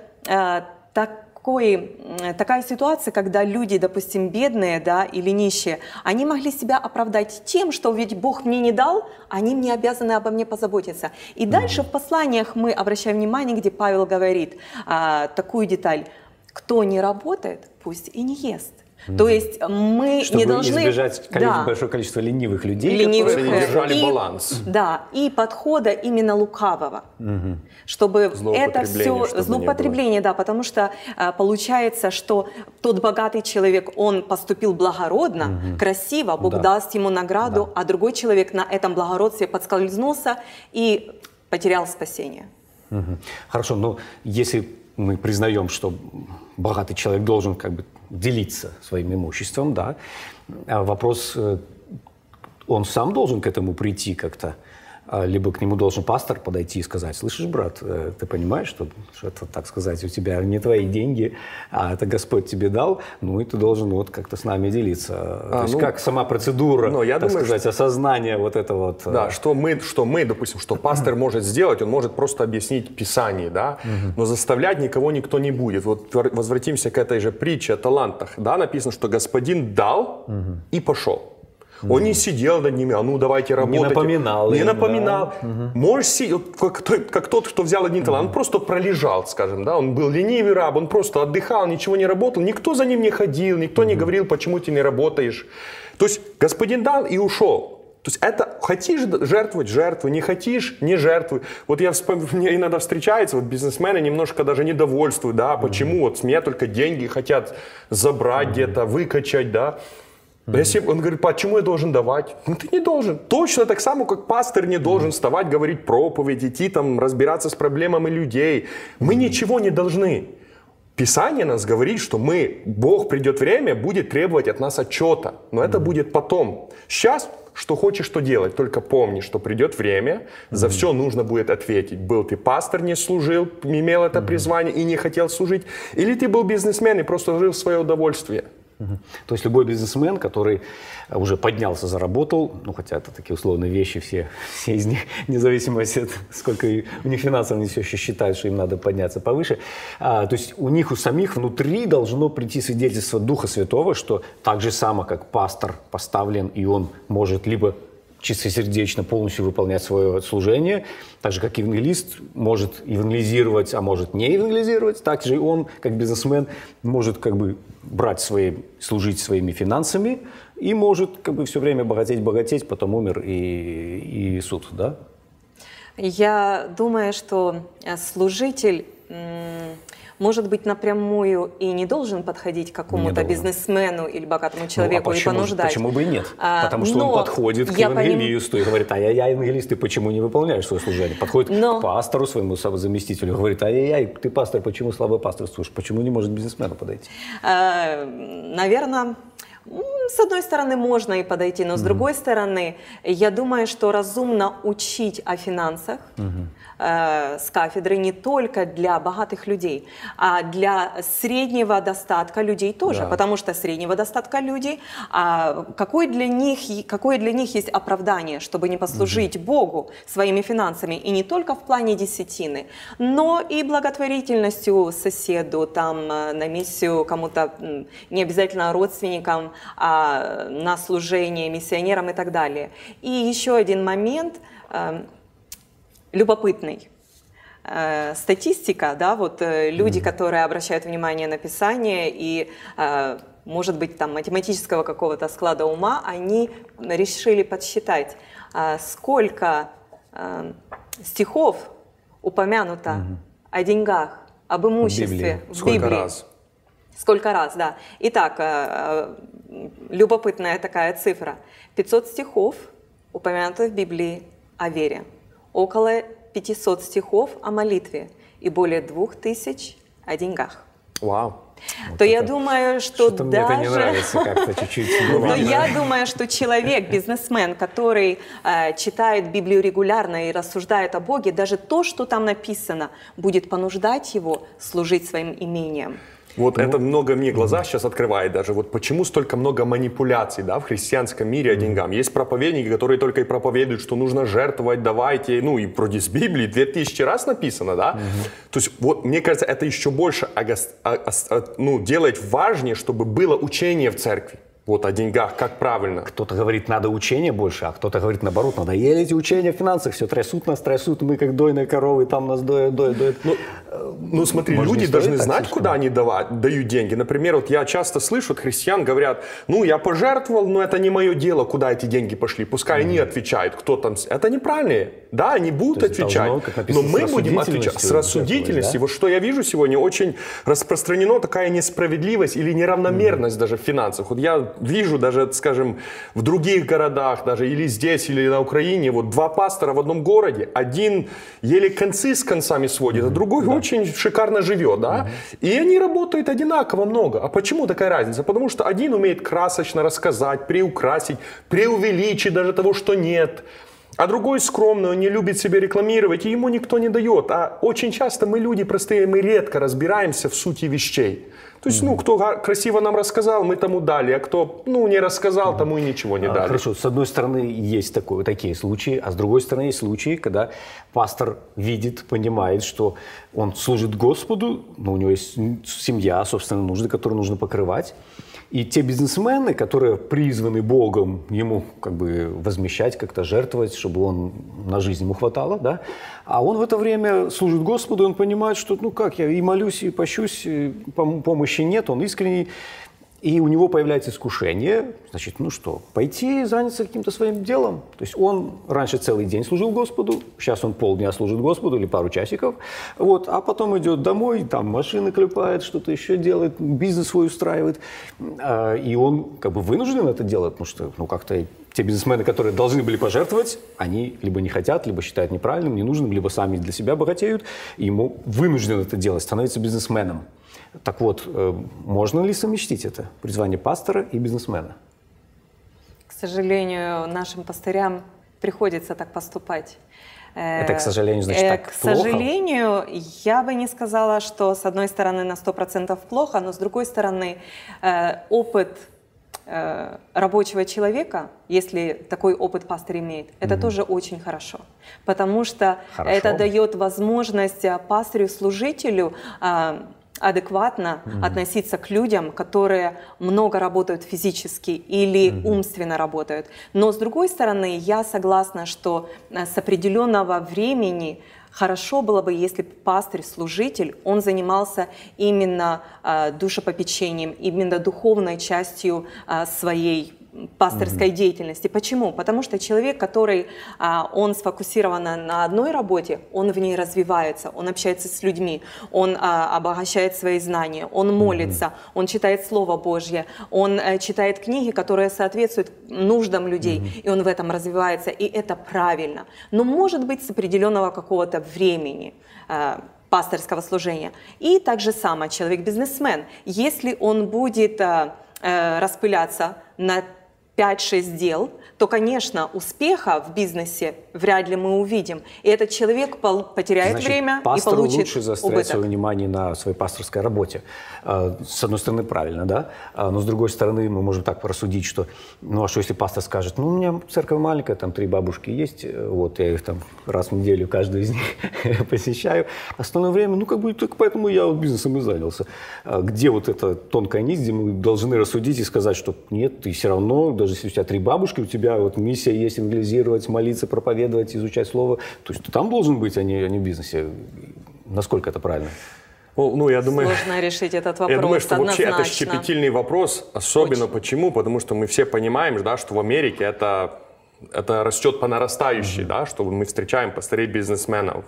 такая ситуация, когда люди, допустим, бедные, да, или нищие, они могли себя оправдать тем, что ведь Бог мне не дал, они мне обязаны обо мне позаботиться. И дальше в посланиях мы обращаем внимание, где Павел говорит такую деталь: кто не работает, пусть и не ест. То есть мы чтобы не должны... избежать большое количество ленивых людей, которые не держали баланс. Да, и подхода именно лукавого. Чтобы это все... Злоупотребление, да, потому что получается, что тот богатый человек, он поступил благородно, красиво, Бог даст ему награду, а другой человек на этом благородстве подскользнулся и потерял спасение. Хорошо, но если мы признаем, что богатый человек должен как бы делиться своим имуществом, да, вопрос, он сам должен к этому прийти как-то, либо к нему должен пастор подойти и сказать: слышишь, брат, ты понимаешь, что это, так сказать, у тебя не твои деньги, а это Господь тебе дал, ну и ты должен вот как-то с нами делиться. То есть как сама процедура, так сказать, осознание вот этого вот... Да, что мы, допустим, что пастор может сделать, он может просто объяснить Писание, да, но заставлять никто не будет. Вот возвратимся к этой же притче о талантах, да, написано, что господин дал и пошел. Он не сидел над ними, а ну давайте работать. Не напоминал. Да. Можешь сидеть, как тот, кто взял один талант, он просто пролежал, скажем, да, он был ленивый раб, он просто отдыхал, ничего не работал, никто за ним не ходил, никто не говорил, почему ты не работаешь. То есть господин дал и ушел. То есть это, хотишь жертвовать, жертвуй, не хотишь, не жертвуй. Вот мне иногда встречается, вот бизнесмены немножко даже недовольствуют, да, почему вот с меня только деньги хотят забрать где-то, выкачать, да. Если он говорит: почему я должен давать? Ну ты не должен. Точно так само, как пастор не должен вставать, говорить проповедь, идти там разбираться с проблемами людей. Мы ничего не должны. Писание нас говорит, что Бог придет время, будет требовать от нас отчета. Но это будет потом. Сейчас что хочешь, что делать. Только помни, что придет время, за все нужно будет ответить. Был ты пастор, не служил, имел это призвание и не хотел служить. Или ты был бизнесмен и просто жил в свое удовольствие. То есть любой бизнесмен, который уже поднялся, заработал, ну хотя это такие условные вещи, все из них, вне зависимости от сколько у них финансов, они все еще считают, что им надо подняться повыше. То есть у них у самих внутри должно прийти свидетельство Духа Святого, что так же само, как пастор поставлен, и он может либо чистосердечно полностью выполнять свое служение, так же, как евангелист может евангелизировать, а может не евангелизировать, так же и он, как бизнесмен, может как бы служить своими финансами и может как бы все время богатеть, потом умер и суд, да? Я думаю, что служитель, может быть, напрямую и не должен подходить к какому-то бизнесмену или богатому человеку и понуждать. Почему бы и нет? Потому что он подходит к евангелисту и говорит: ай-яй-яй, евангелист, ты почему не выполняешь свое служение? Подходит к пастору, своему заместителю, говорит: ай-яй-яй, ты пастор, почему слабо пасторствуешь? Почему не может бизнесмену подойти? Наверное, с одной стороны, можно и подойти, но с другой стороны, я думаю, что разумно учить о финансах с кафедры не только для богатых людей, а для среднего достатка людей тоже, да. Потому что среднего достатка людей, какое для них есть оправдание, чтобы не послужить Богу своими финансами, и не только в плане десятины, но и благотворительностью соседу, там, на миссию кому-то, не обязательно родственникам, а на служение миссионерам и так далее. И еще один момент любопытный. Статистика, да, вот люди, которые обращают внимание на Писание и, может быть, там математического какого-то склада ума, они решили подсчитать, сколько стихов упомянуто о деньгах, об имуществе в Библии. Сколько раз? Сколько раз, да. Итак, любопытная такая цифра. 500 стихов упомянуто в Библии о вере. Около 500 стихов о молитве и более 2000 о деньгах. Вау. То я думаю, что даже... Мне это не нравится как-то чуть-чуть. Но я думаю, что человек, бизнесмен, который читает Библию регулярно и рассуждает о Боге, даже то, что там написано, будет понуждать его служить своим имением. Вот это много мне глаза сейчас открывает даже. Вот почему столько много манипуляций, да, в христианском мире о деньгам. Есть проповедники, которые только и проповедуют, что нужно жертвовать, давайте. Ну и вроде с Библии 2000 раз написано, да. То есть вот мне кажется, это еще больше делает важнее, чтобы было учение в церкви. Вот о деньгах, как правильно. Кто-то говорит, надо учения больше, а кто-то говорит, наоборот, надоели эти учения в финансах, все трясут нас, мы как дойные коровы, там нас доят. Ну смотри, люди должны знать, куда они дают деньги. Например, вот я часто слышу от христиан, говорят, ну я пожертвовал, но это не мое дело, куда эти деньги пошли. Пускай они отвечают, кто там. Это неправильно. Да, они будут отвечать, но мы будем отвечать с рассудительностью. Да? Вот что я вижу сегодня, очень распространена такая несправедливость или неравномерность даже в финансах. Вот я вижу даже, скажем, в других городах, даже или здесь, или на Украине, вот два пастора в одном городе, один еле концы с концами сводит, а другой очень шикарно живет, да? И они работают одинаково много. А почему такая разница? Потому что один умеет красочно рассказать, приукрасить, преувеличить даже того, что нет. А другой скромный, он не любит себя рекламировать, и ему никто не дает. А очень часто мы люди простые, мы редко разбираемся в сути вещей. То есть, кто красиво нам рассказал, мы тому дали, а кто, не рассказал, тому и ничего не дали. Хорошо, с одной стороны, есть такие случаи, а с другой стороны, есть случаи, когда пастор видит, понимает, что он служит Господу, но у него есть семья, собственно, нужды, которые нужно покрывать. И те бизнесмены, которые призваны Богом ему как бы возмещать, как-то жертвовать, чтобы на жизнь ему хватало, да, а он в это время служит Господу, и он понимает, что, я и молюсь, и пощусь, и помощи нет, он искренний, и у него появляется искушение, значит, пойти заняться каким-то своим делом. То есть он раньше целый день служил Господу, сейчас он полдня служит Господу или пару часиков, а потом идет домой, там машины клепает, что-то еще делает, бизнес свой устраивает, и он как бы вынужден это делать, потому что, как-то те бизнесмены, которые должны были пожертвовать, они либо не хотят, либо считают неправильным, ненужным, либо сами для себя богатеют, и ему вынужден это делать, становится бизнесменом. Так вот, можно ли совместить это, призвание пастора и бизнесмена? К сожалению, нашим пастырям приходится так поступать. Это, к сожалению, значит, так плохо? К сожалению, я бы не сказала, что с одной стороны на 100% плохо, но с другой стороны опыт рабочего человека, если такой опыт пастор имеет, это тоже очень хорошо. Потому что это дает возможность пастырю-служителю адекватно относиться к людям, которые много работают физически или умственно работают. Но с другой стороны, я согласна, что с определенного времени хорошо было бы, если пастырь-служитель, он занимался именно душепопечением, именно духовной частью своей пасторской деятельности. Почему? Потому что человек, который он сфокусирован на одной работе, он в ней развивается, он общается с людьми, он обогащает свои знания, он молится, он читает Слово Божье, он читает книги, которые соответствуют нуждам людей, и он в этом развивается, и это правильно. Но может быть с определенного какого-то времени пасторского служения. И также само человек-бизнесмен, если он будет распыляться на 5-6 дел, то, конечно, успеха в бизнесе вряд ли мы увидим. И этот человек потеряет время и получит лучше заострять свое внимание на своей пасторской работе. С одной стороны, правильно, да? Но с другой стороны, мы можем так порассудить, что, ну, а что если пастор скажет, ну, у меня церковь маленькая, там 3 бабушки есть, вот, я их там раз в неделю, каждую из них посещаю. Остальное время, ну, как бы, только поэтому я вот бизнесом и занялся. Где вот эта тонкая нить, где мы должны рассудить и сказать, что нет, ты все равно, даже если у тебя 3 бабушки, у тебя вот миссия есть евангелизировать, молиться, проповедовать, изучать Слово. То есть ты там должен быть, а не в бизнесе. Насколько это правильно? Ну, я думаю, сложно решить этот вопрос. Я думаю, что однозначно. вообще это щепетильный вопрос. Особенно почему? Потому что мы все понимаем, да, что в Америке это растет по нарастающей, да, что мы встречаем пастырей бизнесменов.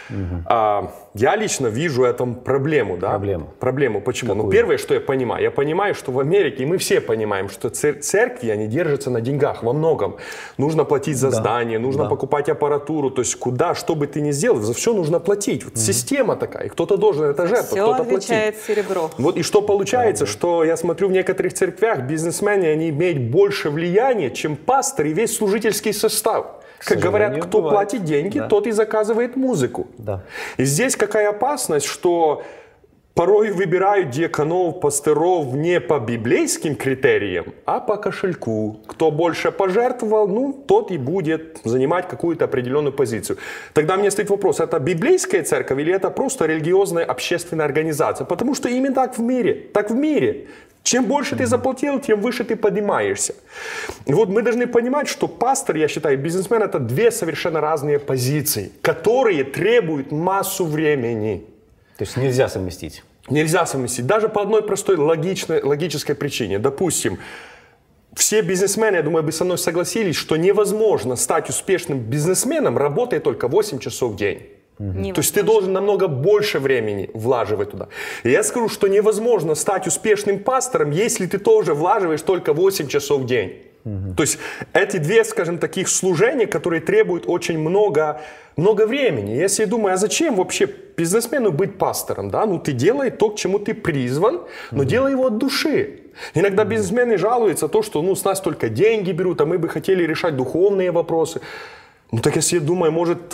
Я лично вижу в этом проблему. Да? Проблему. Почему? Какую? Ну, первое, что я понимаю, что в Америке, и мы все понимаем, что церкви, они держатся на деньгах во многом. Нужно платить за здание, нужно покупать аппаратуру, то есть куда, что бы ты ни сделал, за все нужно платить. Вот система такая, и кто-то должен это жертвовать, кто-то платить. Все отвечает серебро. Вот и что получается, что я смотрю в некоторых церквях, бизнесмены, они имеют больше влияния, чем пастор и весь служительский состав. Как говорят, кто платит деньги, тот и заказывает музыку. Да. И здесь какая опасность, что порой выбирают диаконов, пастыров не по библейским критериям, а по кошельку. Кто больше пожертвовал, ну, тот и будет занимать какую-то определенную позицию. Тогда мне стоит вопрос, это библейская церковь или это просто религиозная общественная организация? Потому что именно так в мире. Так в мире. Чем больше ты заплатил, тем выше ты поднимаешься. И вот мы должны понимать, что пастор, я считаю, бизнесмен — это 2 совершенно разные позиции, которые требуют массу времени. То есть нельзя совместить? Нельзя совместить. Даже по одной простой логической причине. Допустим, все бизнесмены, я думаю, бы со мной согласились, что невозможно стать успешным бизнесменом, работая только 8 часов в день. То есть ты должен намного больше времени влаживать туда. И я скажу, что невозможно стать успешным пастором, если ты тоже влаживаешь только 8 часов в день. То есть эти 2, скажем, таких служения, которые требуют очень много времени. Я себе думаю, а зачем вообще бизнесмену быть пастором? Да? Ну ты делай то, к чему ты призван, но делай его от души. Иногда бизнесмены жалуются на то, что с нас только деньги берут, а мы бы хотели решать духовные вопросы. Ну так я себе думаю, может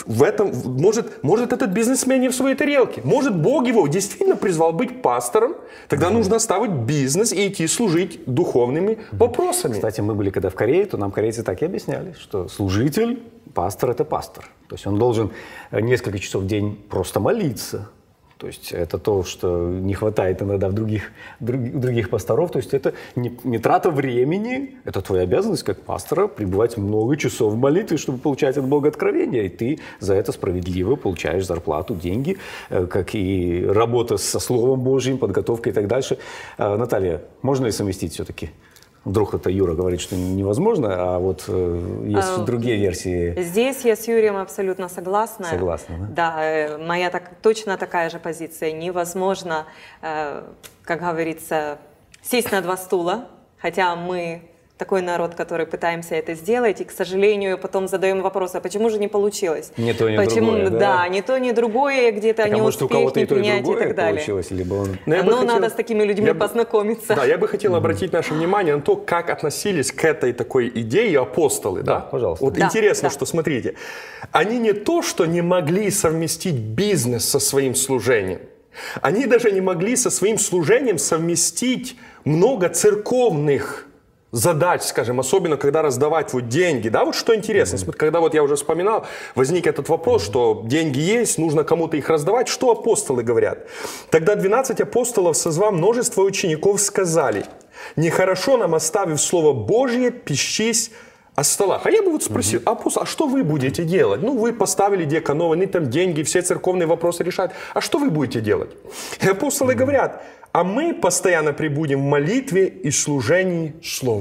этот бизнесмен не в своей тарелке. Может Бог его действительно призвал быть пастором. Тогда нужно оставить бизнес и идти служить духовными вопросами. Кстати, мы были когда в Корее, то нам корейцы так и объясняли, что служитель, пастор — это пастор. То есть он должен несколько часов в день просто молиться. То есть это то, что не хватает иногда в других пасторов. То есть это не трата времени, это твоя обязанность как пастора пребывать много часов в молитве, чтобы получать от Бога откровения. И ты за это справедливо получаешь зарплату, деньги, как и работа со Словом Божьим, подготовка и так дальше. Наталья, можно ли совместить все-таки? Вдруг это Юра говорит, что невозможно, а вот есть другие версии. Здесь я с Юрием абсолютно согласна. Согласна, да? Да, моя точно такая же позиция. Невозможно, как говорится, сесть на 2 стула, хотя мы такой народ, который пытаемся это сделать, и, к сожалению, потом задаем вопрос, а почему же не получилось? Не то, не другое, да? Да, не то, не другое, где-то не успех, не принять и так далее. Получилось, либо он... Надо с такими людьми познакомиться. Да, я бы хотел обратить наше внимание на то, как относились к этой такой идее апостолы. Да, пожалуйста. Вот интересно, что, смотрите, они не то, что не могли совместить бизнес со своим служением, они даже не могли со своим служением совместить много церковных задач, скажем, особенно когда раздавать деньги, да, вот что интересно, когда я уже вспоминал, возник этот вопрос, что деньги есть, нужно кому-то их раздавать, что апостолы говорят? Тогда 12 апостолов, созвав множество учеников, сказали: нехорошо нам, оставив Слово Божье, пищись о столах. А я бы спросил, апостол, а что вы будете делать? Ну, вы поставили диаконов, они там деньги, все церковные вопросы решают. А что вы будете делать? И апостолы говорят: а мы постоянно пребудем в молитве и служении Слова.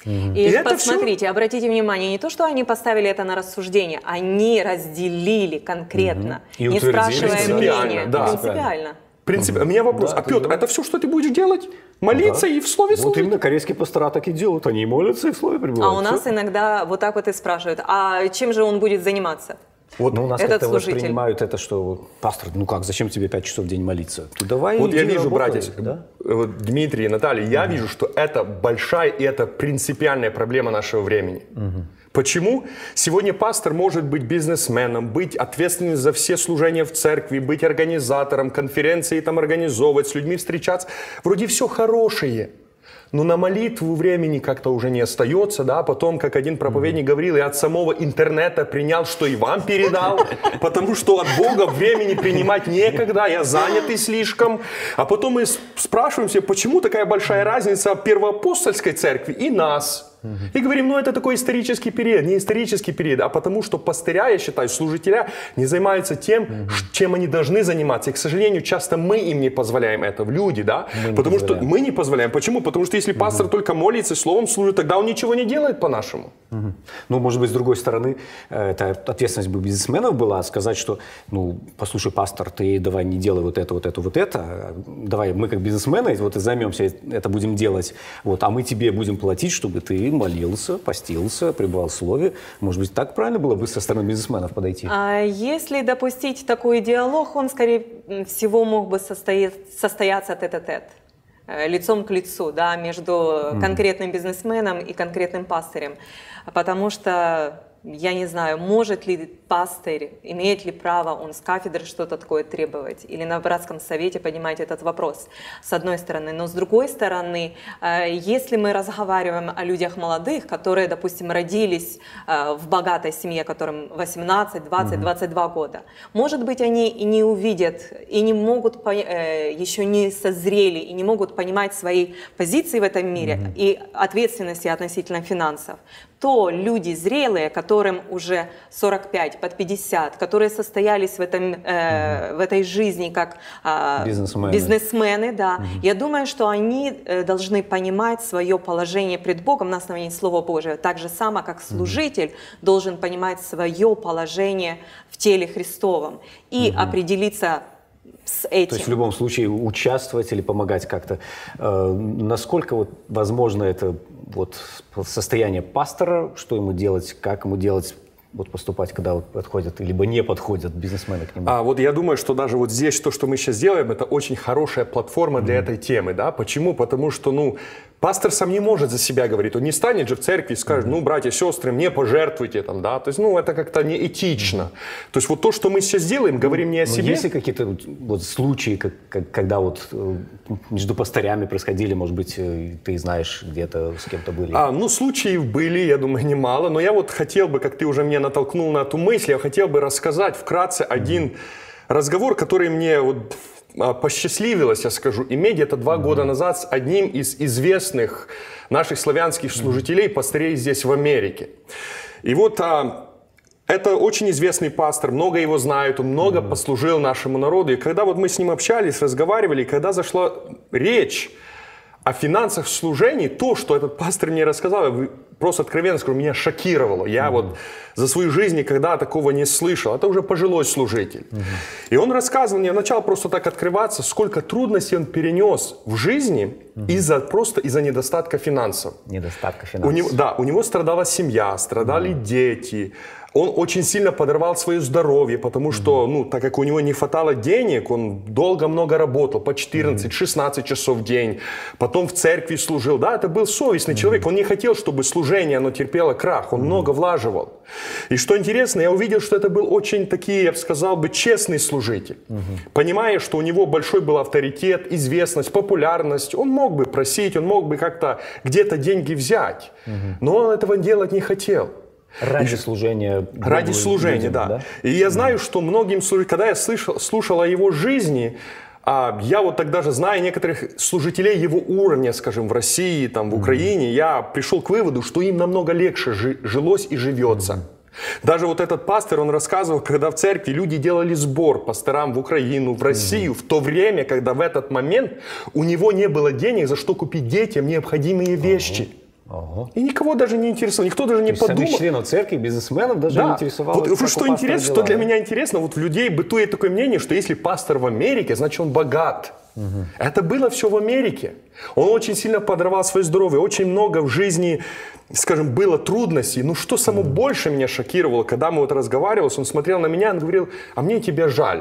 И посмотрите, обратите внимание, не то, что они поставили это на рассуждение, они разделили конкретно, И не спрашивая принципиально, мнения. да. Принципиально. У меня вопрос. Да, А Петр, это все, что ты будешь делать? Молиться и в слове Вот служить? именно корейские пастора так и делают. Они молятся и в слове пребывают. А у нас иногда вот так вот и спрашивают, а чем же он будет заниматься? Вот у нас этот как-то служитель. воспринимают это, что пастор, ну как, зачем тебе 5 часов в день молиться? Ты давай Вот я иди вижу, работай, братья, да? вот Дмитрий и Наталья, я вижу, что это большая и это принципиальная проблема нашего времени. Почему? Сегодня пастор может быть бизнесменом, быть ответственным за все служения в церкви, быть организатором, конференции там организовывать, с людьми встречаться. Вроде все хорошее. Но на молитву времени как-то уже не остается, да, потом, как один проповедник говорил, я от самого интернета принял, что и вам передал, потому что от Бога времени принимать некогда, я занятый слишком. А потом мы спрашиваемся, почему такая большая разница в первоапостольской церкви и нас. И говорим, ну это такой исторический период, не исторический период, а потому что пастыря, я считаю, служителя не занимаются тем, чем они должны заниматься. И, к сожалению, часто мы им не позволяем это, люди, да, потому что мы не позволяем. Почему? Потому что если пастор только молится и словом служит, тогда он ничего не делает по-нашему. Ну, может быть, с другой стороны, это ответственность бы бизнесменов была сказать, что, ну, послушай, пастор, ты давай не делай вот это, вот это, вот это, давай мы как бизнесмены вот и займемся, это будем делать, вот, а мы тебе будем платить, чтобы ты молился, постился, пребывал в слове. Может быть, так правильно было бы со стороны бизнесменов подойти? А если допустить такой диалог, он, скорее всего, мог бы состояться тет-а-тет, лицом к лицу, да, между конкретным бизнесменом и конкретным пастырем. Потому что я не знаю, может ли пастырь, имеет ли право он с кафедры что-то такое требовать, или на братском совете поднимать этот вопрос, с одной стороны. Но с другой стороны, если мы разговариваем о людях молодых, которые, допустим, родились в богатой семье, которым 18, 20, 22 года, может быть, они и не увидят, и не могут, еще не созрели, и не могут понимать свои позиции в этом мире и ответственности относительно финансов, то люди зрелые, которым уже 45, под 50, которые состоялись в этой жизни как бизнесмены, да, я думаю, что они должны понимать свое положение пред Богом на основании Слова Божьего, так же само, как служитель должен понимать свое положение в теле Христовом и определиться с этим. То есть в любом случае участвовать или помогать как-то. Насколько вот возможно это вот состояние пастора, что ему делать, как ему делать, вот поступать, когда вот подходят, либо не подходят бизнесмены к нему? Вот я думаю, что даже вот здесь то, что мы сейчас делаем, это очень хорошая платформа для этой темы, да? Почему? Потому что, ну, пастор сам не может за себя говорить, он не станет же в церкви и скажет, ну, братья, сестры, мне пожертвуйте там, да, то есть, ну, это как-то неэтично. То есть вот то, что мы сейчас делаем, говорим не о себе. Есть ли какие-то вот случаи, когда вот между пастырями происходили, может быть, ты знаешь, где-то с кем-то были? Ну, случаев были, я думаю, немало, но я вот хотел бы, как ты уже меня натолкнул на эту мысль, я хотел бы рассказать вкратце один разговор, который мне вот посчастливилось, я скажу, иметь где-то 2 года назад с одним из известных наших славянских служителей, пастырей здесь в Америке. И вот это очень известный пастор, много его знают, он много послужил нашему народу. И когда вот мы с ним общались, разговаривали, и когда зашла речь о финансах служений, то, что этот пастор мне рассказал, я просто откровенно скажу, меня шокировало. Я вот за свою жизнь никогда такого не слышал. Это уже пожилой служитель. И он рассказывал мне, начал просто так открываться, сколько трудностей он перенес в жизни просто из-за недостатка финансов. Недостатка финансов. У него страдала семья, страдали дети. Он очень сильно подорвал свое здоровье, потому что, ну, так как у него не хватало денег, он много работал, по 14-16 часов в день. Потом в церкви служил. Да, это был совестный человек. Он не хотел, чтобы служение, оно терпело крах. Он много влаживал. И что интересно, я увидел, что это был очень такой, я бы сказал, честный служитель. Понимая, что у него большой был авторитет, известность, популярность, он мог бы просить, он мог бы как-то где-то деньги взять. Но он этого делать не хотел. Ради служения. Ради служения, людям, да. И я знаю, что многим служителям, когда я слушал о его жизни, я вот тогда же, зная некоторых служителей его уровня, скажем, в России, там, в Украине, я пришел к выводу, что им намного легче жилось и живется. Даже вот этот пастор, он рассказывал, когда в церкви люди делали сбор пасторам в Украину, в Россию, в то время, когда в этот момент у него не было денег, за что купить детям необходимые вещи. Ого. И никого даже не интересовало, никто даже не подумал. Самих членов церкви, бизнесменов даже не интересовало. Вот что интересно, что для меня интересно, вот в людей бытует такое мнение, что если пастор в Америке, значит он богат. Это было все в Америке. Он очень сильно подорвал свое здоровье, очень много в жизни, скажем, было трудностей. Ну что самое больше меня шокировало, когда мы вот разговаривали, он смотрел на меня, он говорил, а мне тебя жаль.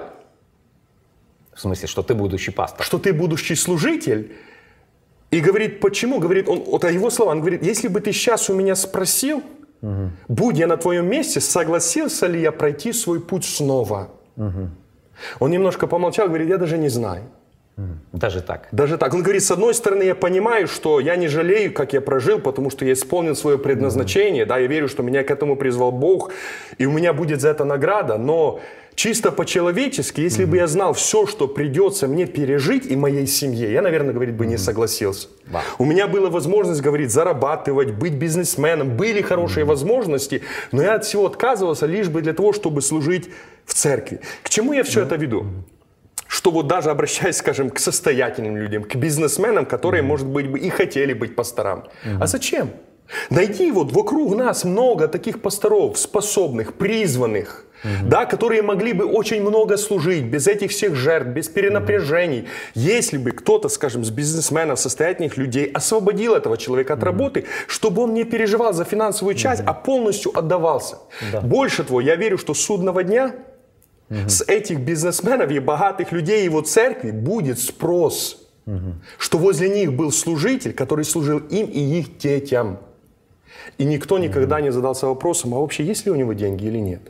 В смысле, что ты будущий пастор? Что ты будущий служитель. И говорит, почему? Говорит, вот его слова, он говорит, если бы ты сейчас у меня спросил, будь я на твоем месте, согласился ли я пройти свой путь снова? Он немножко помолчал, говорит, я даже не знаю. Даже так? Даже так. Он говорит, с одной стороны, я понимаю, что я не жалею, как я прожил, потому что я исполнил свое предназначение, да, я верю, что меня к этому призвал Бог, и у меня будет за это награда, но чисто по-человечески, если бы я знал все, что придется мне пережить и моей семье, я, наверное, говорит, бы не согласился. У меня была возможность, говорит, зарабатывать, быть бизнесменом, были хорошие возможности, но я от всего отказывался лишь бы для того, чтобы служить в церкви. К чему я все это веду? Что вот даже обращаясь, скажем, к состоятельным людям, к бизнесменам, которые, может быть, и хотели быть пасторам. А зачем? Найди вот вокруг нас много таких пасторов, способных, призванных, да, которые могли бы очень много служить, без этих всех жертв, без перенапряжений. Если бы кто-то, скажем, с бизнесменов, состоятельных людей освободил этого человека от работы, чтобы он не переживал за финансовую часть, а полностью отдавался. Больше того, я верю, что судного дня с этих бизнесменов и богатых людей его церкви будет спрос, что возле них был служитель, который служил им и их детям. И никто никогда не задался вопросом, а вообще есть ли у него деньги или нет.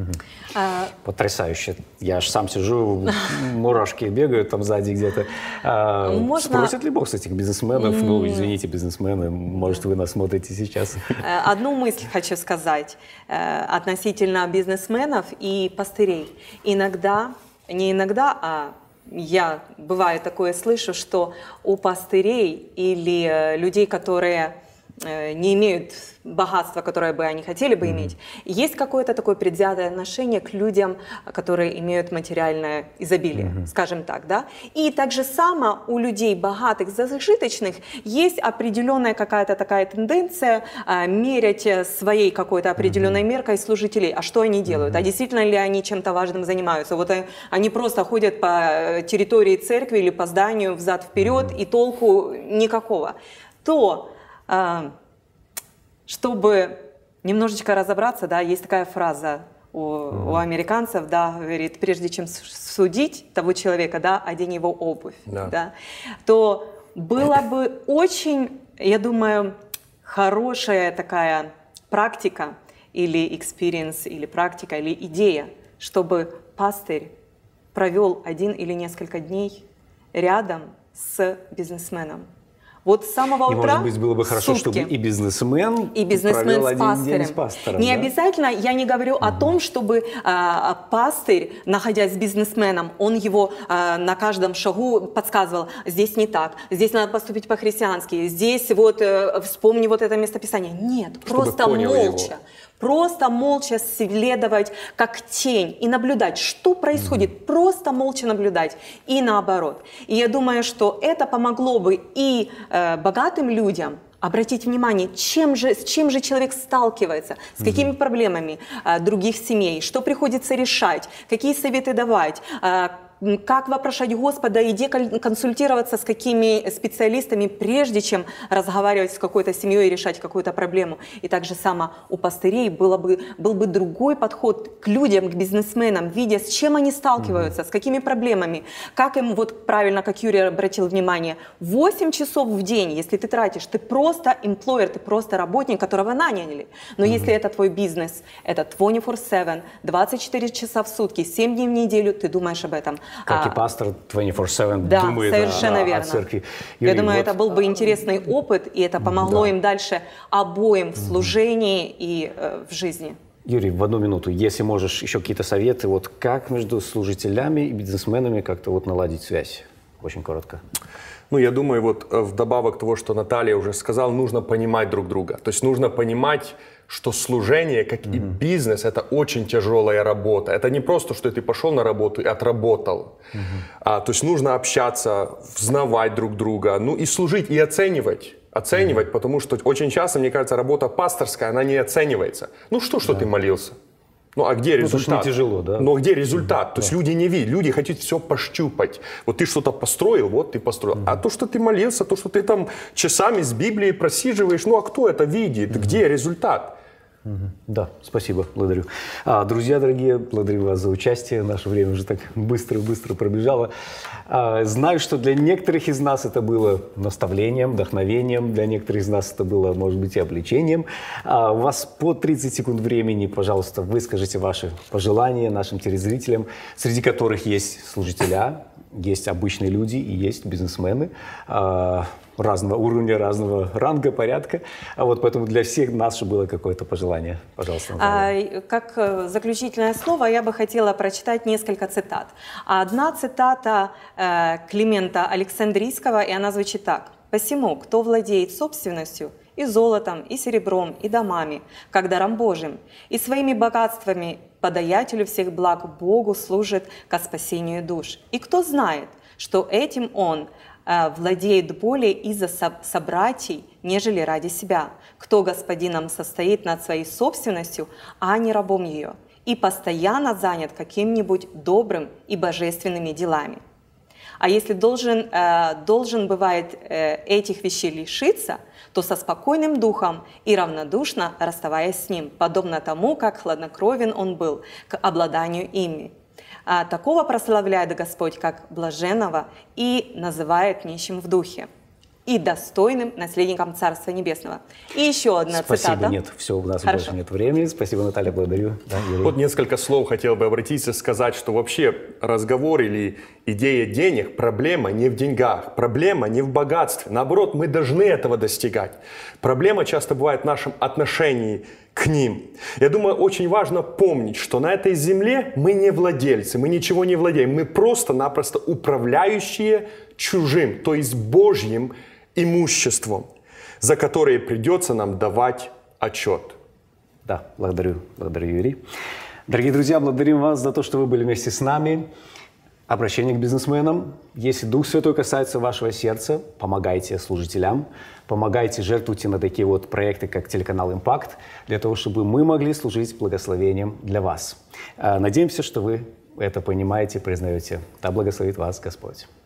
Потрясающе. Я аж сам сижу, мурашки бегают там сзади где-то. Спросит ли Бог с этих бизнесменов? Ну, извините, бизнесмены, может, вы нас смотрите сейчас. Одну мысль хочу сказать относительно бизнесменов и пастырей. Иногда, не иногда, а я, бывает такое, слышу, что у пастырей или людей, которые не имеют богатства, которое бы они хотели бы иметь, есть какое-то такое предвзятое отношение к людям, которые имеют материальное изобилие, скажем так, да. И так же само у людей богатых, зажиточных, есть определенная какая-то такая тенденция мерять своей какой-то определенной меркой служителей. А что они делают? А действительно ли они чем-то важным занимаются? Вот они просто ходят по территории церкви или по зданию взад-вперед, и толку никакого. Чтобы немножечко разобраться, да, есть такая фраза у американцев, да, говорит, прежде чем судить того человека, да, одень его обувь, да, то было бы очень, я думаю, хорошая такая практика или experience, или практика, или идея, чтобы пастырь провел 1 или несколько дней рядом с бизнесменом. Вот с самого утра, может быть, было бы хорошо, чтобы и бизнесмен провел один день с пастором. Не обязательно, я не говорю о том, чтобы пастырь, находясь с бизнесменом, он его на каждом шагу подсказывал, здесь не так, здесь надо поступить по-христиански, здесь вот вспомни вот это местописание. Нет, чтобы просто молча. Его. Просто молча следовать как тень и наблюдать, что происходит, просто молча наблюдать и наоборот. И я думаю, что это помогло бы и богатым людям обратить внимание, с чем же человек сталкивается, с какими проблемами других семей, что приходится решать, какие советы давать, как вопрошать Господа и где консультироваться с какими специалистами, прежде чем разговаривать с какой-то семьей и решать какую-то проблему. И так же само у пастырей был бы другой подход к людям, к бизнесменам, видя, с чем они сталкиваются, с какими проблемами, как им, вот правильно, как Юрий обратил внимание, 8 часов в день, если ты тратишь, ты просто employer, ты просто работник, которого наняли. Но если это твой бизнес, это 24/7, 24 часа в сутки, 7 дней в неделю, ты думаешь об этом. Как и пастор 24/7 думает о церкви. Юрий, я думаю, это был бы интересный опыт, и это помогло им дальше обоим в служении и в жизни. Юрий, в 1 минуту, если можешь, еще какие-то советы, вот как между служителями и бизнесменами как-то вот наладить связь? Очень коротко. Ну, я думаю, вот вдобавок того, что Наталья уже сказала, нужно понимать друг друга. То есть нужно понимать, что служение, как и бизнес, это очень тяжелая работа. Это не просто, что ты пошел на работу и отработал. То есть нужно общаться, узнавать друг друга, ну и служить, и оценивать оценивать, потому что очень часто, мне кажется, работа пасторская, она не оценивается. Ну что ты молился? Ну а где результат? Не тяжело, да? Но где результат? То есть люди не видят, люди хотят все пощупать. Вот ты что-то построил, вот ты построил. А то, что ты молился, то, что ты там часами с Библией просиживаешь, ну а кто это видит? Где результат? Да, спасибо, благодарю. Друзья дорогие, благодарю вас за участие. Наше время уже так быстро пробежало. Знаю, что для некоторых из нас это было наставлением, вдохновением, для некоторых из нас это было, может быть, и обличением. У вас по 30 секунд времени, пожалуйста, выскажите ваши пожелания нашим телезрителям, среди которых есть служителя, есть обычные люди и есть бизнесмены разного уровня, разного ранга, порядка. Вот поэтому для всех нас же было какое-то пожелание. Пожалуйста, Наталья. Как заключительное слово я бы хотела прочитать несколько цитат. Одна цитата Климента Александрийского, и она звучит так. «Посему, кто владеет собственностью, и золотом, и серебром, и домами, как даром Божьим, и своими богатствами подаятелю всех благ Богу служит ко спасению душ. И кто знает, что этим он владеет более из-за собратьей, нежели ради себя, кто господином состоит над своей собственностью, а не рабом ее, и постоянно занят каким-нибудь добрым и божественными делами. А если должен бывает этих вещей лишиться, то со спокойным духом и равнодушно расставаясь с ним, подобно тому, как хладнокровен он был к обладанию ими. Такого прославляет Господь как блаженного и называет нищим в духе и достойным наследником Царства Небесного». И еще одна Спасибо, цитата. нет, все, у нас больше нет времени. Спасибо, Наталья, благодарю. Да, вот несколько слов хотел бы обратиться, сказать, что вообще разговор или идея денег, проблема не в деньгах, проблема не в богатстве. Наоборот, мы должны этого достигать. Проблема часто бывает в нашем отношении к ним. Я думаю, очень важно помнить, что на этой земле мы не владельцы, мы ничего не владеем, мы просто-напросто управляющие чужим, то есть Божьим имуществом, за которое придется нам давать отчет. Да, благодарю, Юрий. Дорогие друзья, благодарим вас за то, что вы были вместе с нами. Обращение к бизнесменам. Если Дух Святой касается вашего сердца, помогайте служителям, помогайте, жертвуйте на такие вот проекты, как телеканал «Импакт», для того, чтобы мы могли служить благословением для вас. Надеемся, что вы это понимаете, признаете. Да благословит вас Господь.